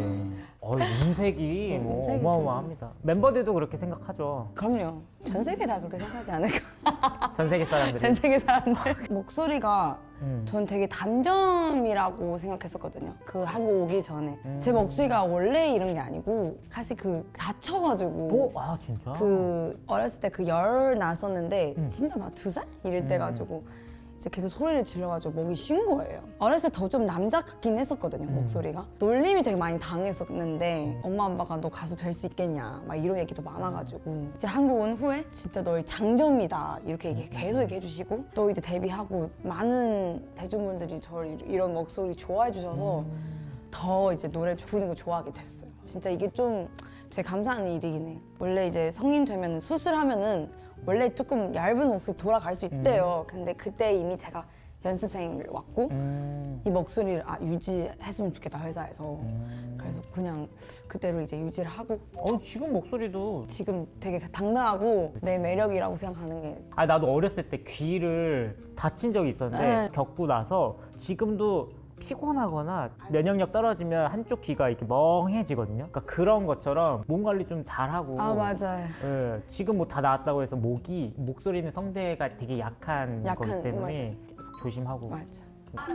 음색이 뭐 어마어마합니다. 멤버들도 그렇게 생각하죠. 그럼요. 전 세계 다 그렇게 생각하지 않을까? 전 세계 사람들이. 전 세계 사람들. 목소리가 전 되게 단점이라고 생각했었거든요. 그 한국 오기 전에. 제 목소리가 원래 이런 게 아니고 사실 다쳐가지고. 진짜? 어렸을 때 열 났었는데 진짜 막 2살? 이럴 때 가지고 이제 계속 소리를 질러가지고 목이 쉰 거예요. 어렸을 때 더 좀 남자 같긴 했었거든요, 목소리가. 놀림이 되게 많이 당했었는데 엄마 아빠가 너 가수 될 수 있겠냐 막 이런 얘기도 많아가지고 이제 한국 온 후에 진짜 너의 장점이다 이렇게 계속 얘기해 주시고 또 이제 데뷔하고 많은 대중분들이 저를 이런 목소리 좋아해 주셔서 더 이제 노래 부르는 거 좋아하게 됐어요. 진짜 이게 좀 되게 감사한 일이긴 해요. 원래 이제 성인 되면 수술하면은 원래 조금 얇은 목소리 돌아갈 수 있대요. 근데 그때 이미 제가 연습생을 왔고 이 목소리를 유지했으면 좋겠다 회사에서. 그래서 그냥 그대로 이제 유지를 하고. 지금 목소리도 지금 되게 당당하고 내 매력이라고 생각하는 게. 나도 어렸을 때 귀를 다친 적이 있었는데 겪고 나서 지금도 피곤하거나 면역력 떨어지면 한쪽 귀가 이렇게 멍해지거든요. 그러니까 그런 것처럼 몸 관리 좀 잘하고. 맞아요. 지금 뭐 다 나았다고 해서 목소리는 성대가 되게 약한 거기 때문에 계속 조심하고. 맞아.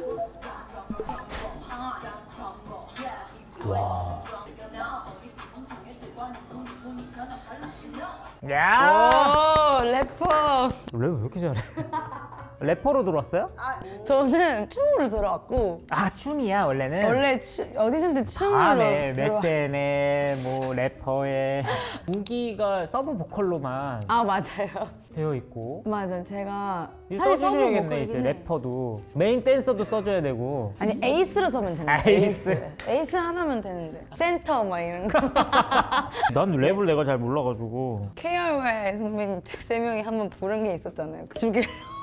와. 야! 래퍼. 랩 왜 이렇게 잘해? 래퍼로 들어왔어요? 저는 춤으로 들어왔고. 춤이야 원래는? 원래 오디션 때 춤으로 랩댄에 뭐 래퍼에 우기가 서브 보컬로만 맞아요. 되어 있고. 맞아, 제가 사실 서브 보컬이긴 이제 래퍼도 메인 댄서도 써줘야 되고. 아니 에이스로 서면 되는데. 에이스 하나면 되는데 센터 막 이런 거. 난 랩을 내가 잘 몰라가지고. KRY 선배님 2-3명이 한번 부른 게 있었잖아요. 죽일.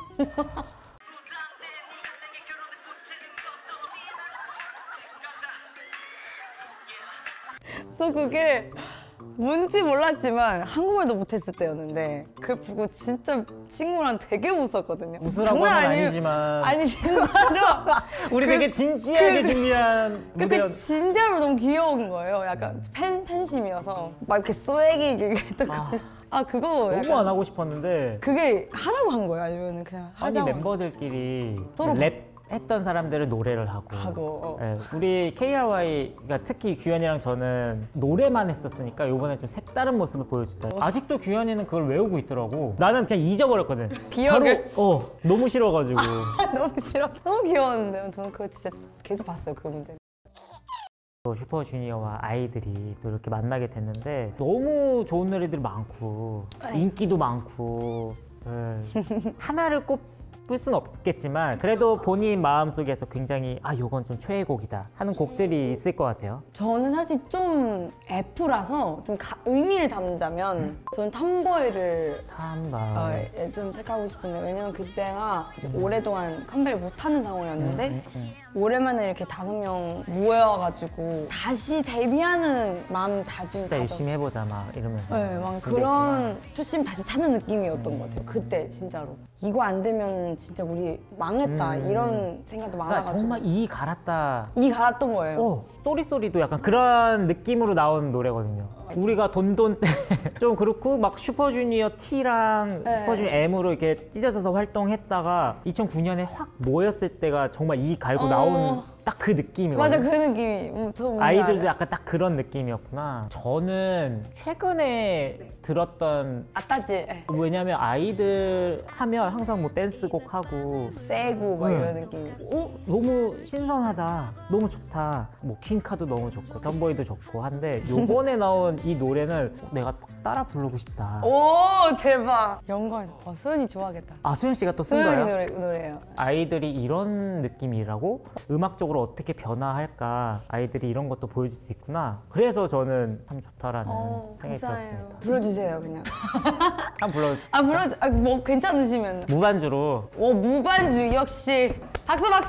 또 그게 뭔지 몰랐지만 한국말도 못했을 때였는데 그걸 보고 진짜 친구랑 되게 웃었거든요. 웃으라고는 아니지만. 아니 진짜로 우리 되게 진지하게 준비한 무대였. 진짜로 너무 귀여운 거예요. 약간 팬심이어서 막 이렇게 스웨기 했던 그거 너무 안 하고 싶었는데 그게 하라고 한 거예요? 아니면 그냥 하자고? 멤버들끼리 서로 랩 했던 사람들은 노래를 하고. 우리 KRY가 특히 규현이랑 저는 노래만 했었으니까 이번에 좀 색다른 모습을 보여주자. 아직도 규현이는 그걸 외우고 있더라고. 나는 그냥 잊어버렸거든. 기억을? 너무 싫어가지고. 너무 싫어서 너무 귀여웠는데요. 저는 그거 진짜 계속 봤어요, 그 무대. 슈퍼주니어와 아이들이 또 이렇게 만나게 됐는데 너무 좋은 노래들이 많고 인기도 많고 하나를 싶을 수는 없겠지만 그래도 본인 마음속에서 굉장히 아 요건 좀 최애곡이다 하는 곡들이 있을 것 같아요. 저는 사실 좀 F라서 좀 의미를 담자면 저는 탐보이를 좀 택하고 싶은데 왜냐면 그때가 이제 오랫동안 컴백을 못하는 상황이었는데 오랜만에 이렇게 5명 모여가지고 다시 데뷔하는 마음 다짐 진짜 열심히 해보자 막 이러면서 네, 막 그런 초심 다시 찾는 느낌이었던 것 같아요. 그때 진짜로 이거 안 되면 진짜 우리 망했다 이런 생각도 많아가지고 정말 이 갈았던 거예요. 쏘리쏘리도 약간 그런 느낌으로 나온 노래거든요. 우리가 돈돈 때 좀 그렇고 막 슈퍼주니어 T랑 슈퍼주니어 M으로 이렇게 찢어져서 활동했다가 2009년에 확 모였을 때가 정말 이 갈고 나온 딱 그 느낌이거든요. 맞아, 그 느낌이. 아이들도 약간 딱 그런 느낌이었구나. 저는 최근에 들었던 아따지. 왜냐면 아이들 하면 항상 뭐 댄스곡 하고 세고 막 이런 느낌. 너무 신선하다. 너무 좋다. 뭐 퀸카도 너무 좋고 덤보이도 좋고 한데 요번에 나온 이 노래는 내가 따라 부르고 싶다. 오 대박. 영광이다. 소연이 좋아하겠다. 아 소연 씨가 또 쓴 거예요? 소연이 노래예요. 아이들이 이런 느낌이라고 음악적으로 어떻게 변화할까 아이들이 이런 것도 보여줄 수 있구나. 그래서 저는 참 좋다라는 생각이 들었습니다. 불러주세요 그냥. 한번 불러. 불러줘. 뭐 괜찮으시면. 무반주로. 오 무반주 역시. 박수 박수.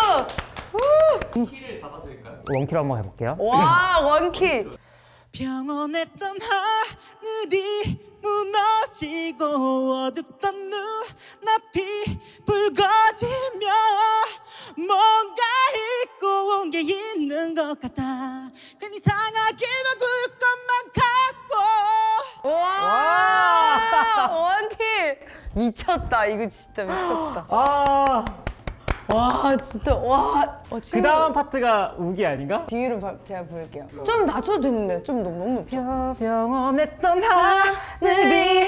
키를 잡아드릴까요? 원키로 한번 해볼게요. 와 원키. 평온했던 하늘이 무너지고 어둡던 눈앞이 붉어지며 뭔가 잊고 온 게 있는 것 같아 괜히 이상하게만 굴 것만 갖고 와 원키 미쳤다. 이거 진짜 미쳤다. 와 진짜 와. 그 다음 파트가 우기 아닌가? 뒤로 제가 부를게요. 좀 낮춰도 되는데 좀 너무 높여. 평온했던 하늘이.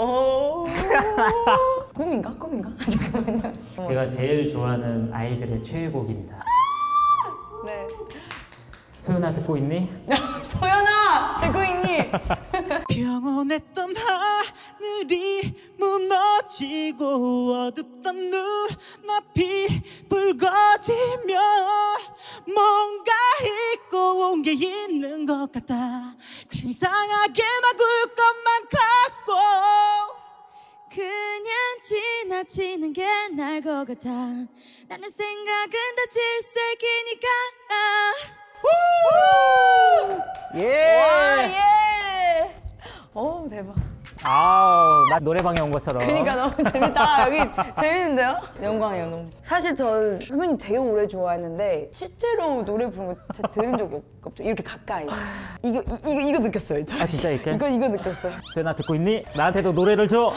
꿈인가? 잠깐만요. 제가 제일 좋아하는 아이들의 최애곡입니다. 네. 소연아 듣고 있니? 소연아 듣고 있니? 평온했던 하늘이 무너지고 어둡던 눈앞이 붉어지며 뭔가 잊고 온 게 있는 것 같아 그냥 이상하게만 굴 것만 갖고 그냥 지나치는 게 나을 것 같아 나는 생각은 다 질색이니까 예! 와, 예! 오, 대박. 나 노래방에 온 것처럼. 그러니까 너무 재밌다. 여기 재밌는데요? 영광이에요, 너무. 사실 저 선배님 되게 오래 좋아했는데 실제로 노래 부르는 거 진짜 들은 적이 없죠. 이렇게 가까이. 이거 느꼈어요. 저. 아, 진짜 이렇게? 이거 느꼈어요. 소연아 듣고 있니? 나한테도 노래를 줘!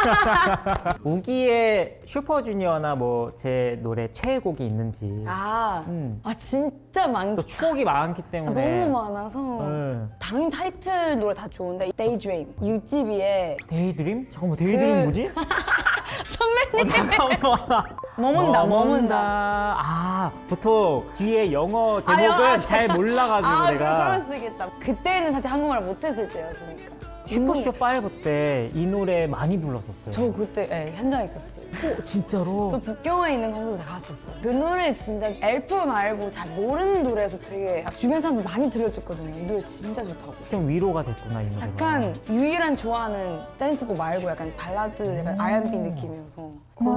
우기의 슈퍼주니어나 뭐 제 노래 최애곡이 있는지. 진짜 많고 추억이 많기 때문에. 너무 많아서 당연히 타이틀 노래 다 좋은데 Daydream, 유지비의 데이드림? 잠깐만 데이드림 뭐지? 선배님! 머문다. 보통 뒤에 영어 제목은 잘 몰라가지고 내가. 그럴 수 있겠다. 그때는 사실 한국말을 못했을 때였으니까. 슈퍼쇼 5 때 이 노래 많이 불렀었어요. 저 그때 현장에 있었어요. 진짜로? 저 북경에 있는 콘서트 갔었어요. 그 노래 진짜 엘프 말고 잘 모르는 노래에서 되게 주변 사람들 많이 들려줬거든요. 이 노래 진짜 좋다고. 좀 위로가 됐구나 이 노래가. 약간 유일한 좋아하는 댄스곡 말고 약간 발라드, 약간 R&B 느낌이어서.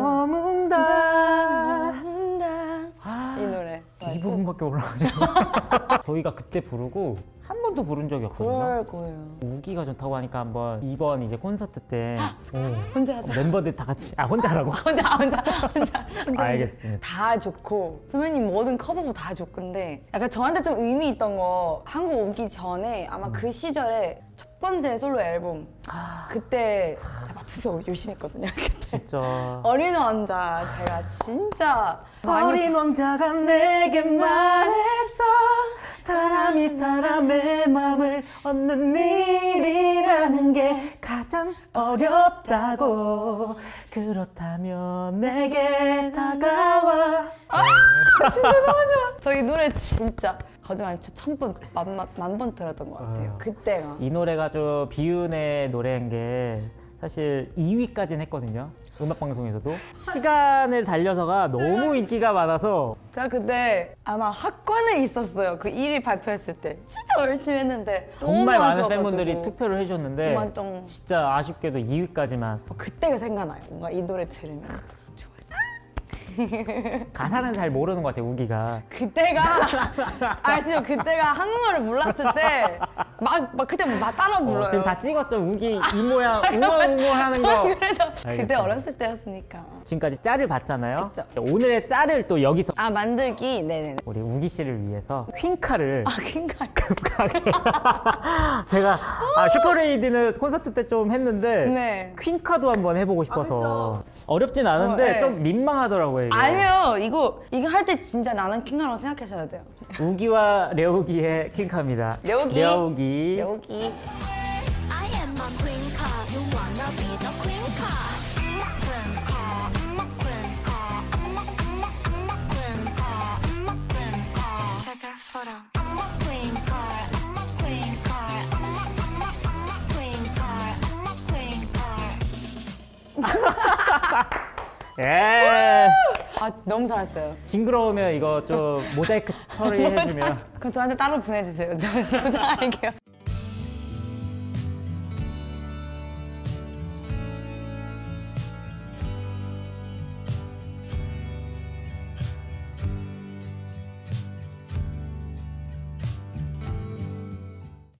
머문다 이 노래. 이 부분밖에 올라가지고. 저희가 그때 부르고 한 번도 부른 적이 없거든요. 그럴 거예요. 우기가 좋다고 하니까 한번 이번 이제 콘서트 때 혼자 하자. 멤버들 다 같이 혼자 하라고? 혼자. 알겠습니다. 다 좋고 선배님 뭐든 커버곡 다 좋건데 약간 저한테 좀 의미 있던 거 한국 오기 전에 아마 그 시절에 첫 번째 솔로 앨범 그때 제가 투표 열심히 했거든요. 그때. 진짜 어린 왕자 제가 진짜 어린 왕자가 내게 말했어 사람이 사람의 마음을 얻는 일이라는 게 가장 어렵다고 그렇다면 내게 다가와. 진짜 너무 좋아. 저 이 노래 진짜 거짓말 1000번 만 번 들었던 것 같아요. 그때가. 이 노래가 좀 비운의 노래인 게 사실 2위까지는 했거든요. 음악 방송에서도 시간을 달려서가 너무 인기가 많아서 제가 그때 아마 학관에 있었어요. 그 1위 발표했을 때 진짜 열심히 했는데 정말 너무 많은 아쉬워가지고. 팬분들이 투표를 해주셨는데 정말 좀 진짜 아쉽게도 2위까지만. 그때가 생각나요. 뭔가 이 노래 들으면 가사는 잘 모르는 것 같아요, 우기가. 그때가 진짜 그때가 한국말을 몰랐을 때 막 그때 막 따라 불러요. 지금 다 찍었죠, 우기 이 모양 웅얼웅얼 하는 거. 그래도 그때 알겠습니다. 어렸을 때였으니까. 지금까지 짤을 봤잖아요. 그쵸. 오늘의 짤을 또 여기서 만들기. 네네네. 우리 우기 씨를 위해서 퀸카를 퀸카. 제가 슈퍼레이디는 콘서트 때 좀 했는데 네. 퀸카도 한번 해보고 싶어서 어렵진 않은데 네. 좀 민망하더라고요. 이게. 아니요, 이거 할 때 진짜 나는 퀸카라고 생각하셔야 돼요. 우기와 려욱이의 퀸카입니다. 려욱이. 려욱이. 려욱이. 예. 너무 잘했어요. 징그러우면 이거 좀 모자이크 처리해주면. 그럼 저한테 따로 보내주세요. 저 소장할게요.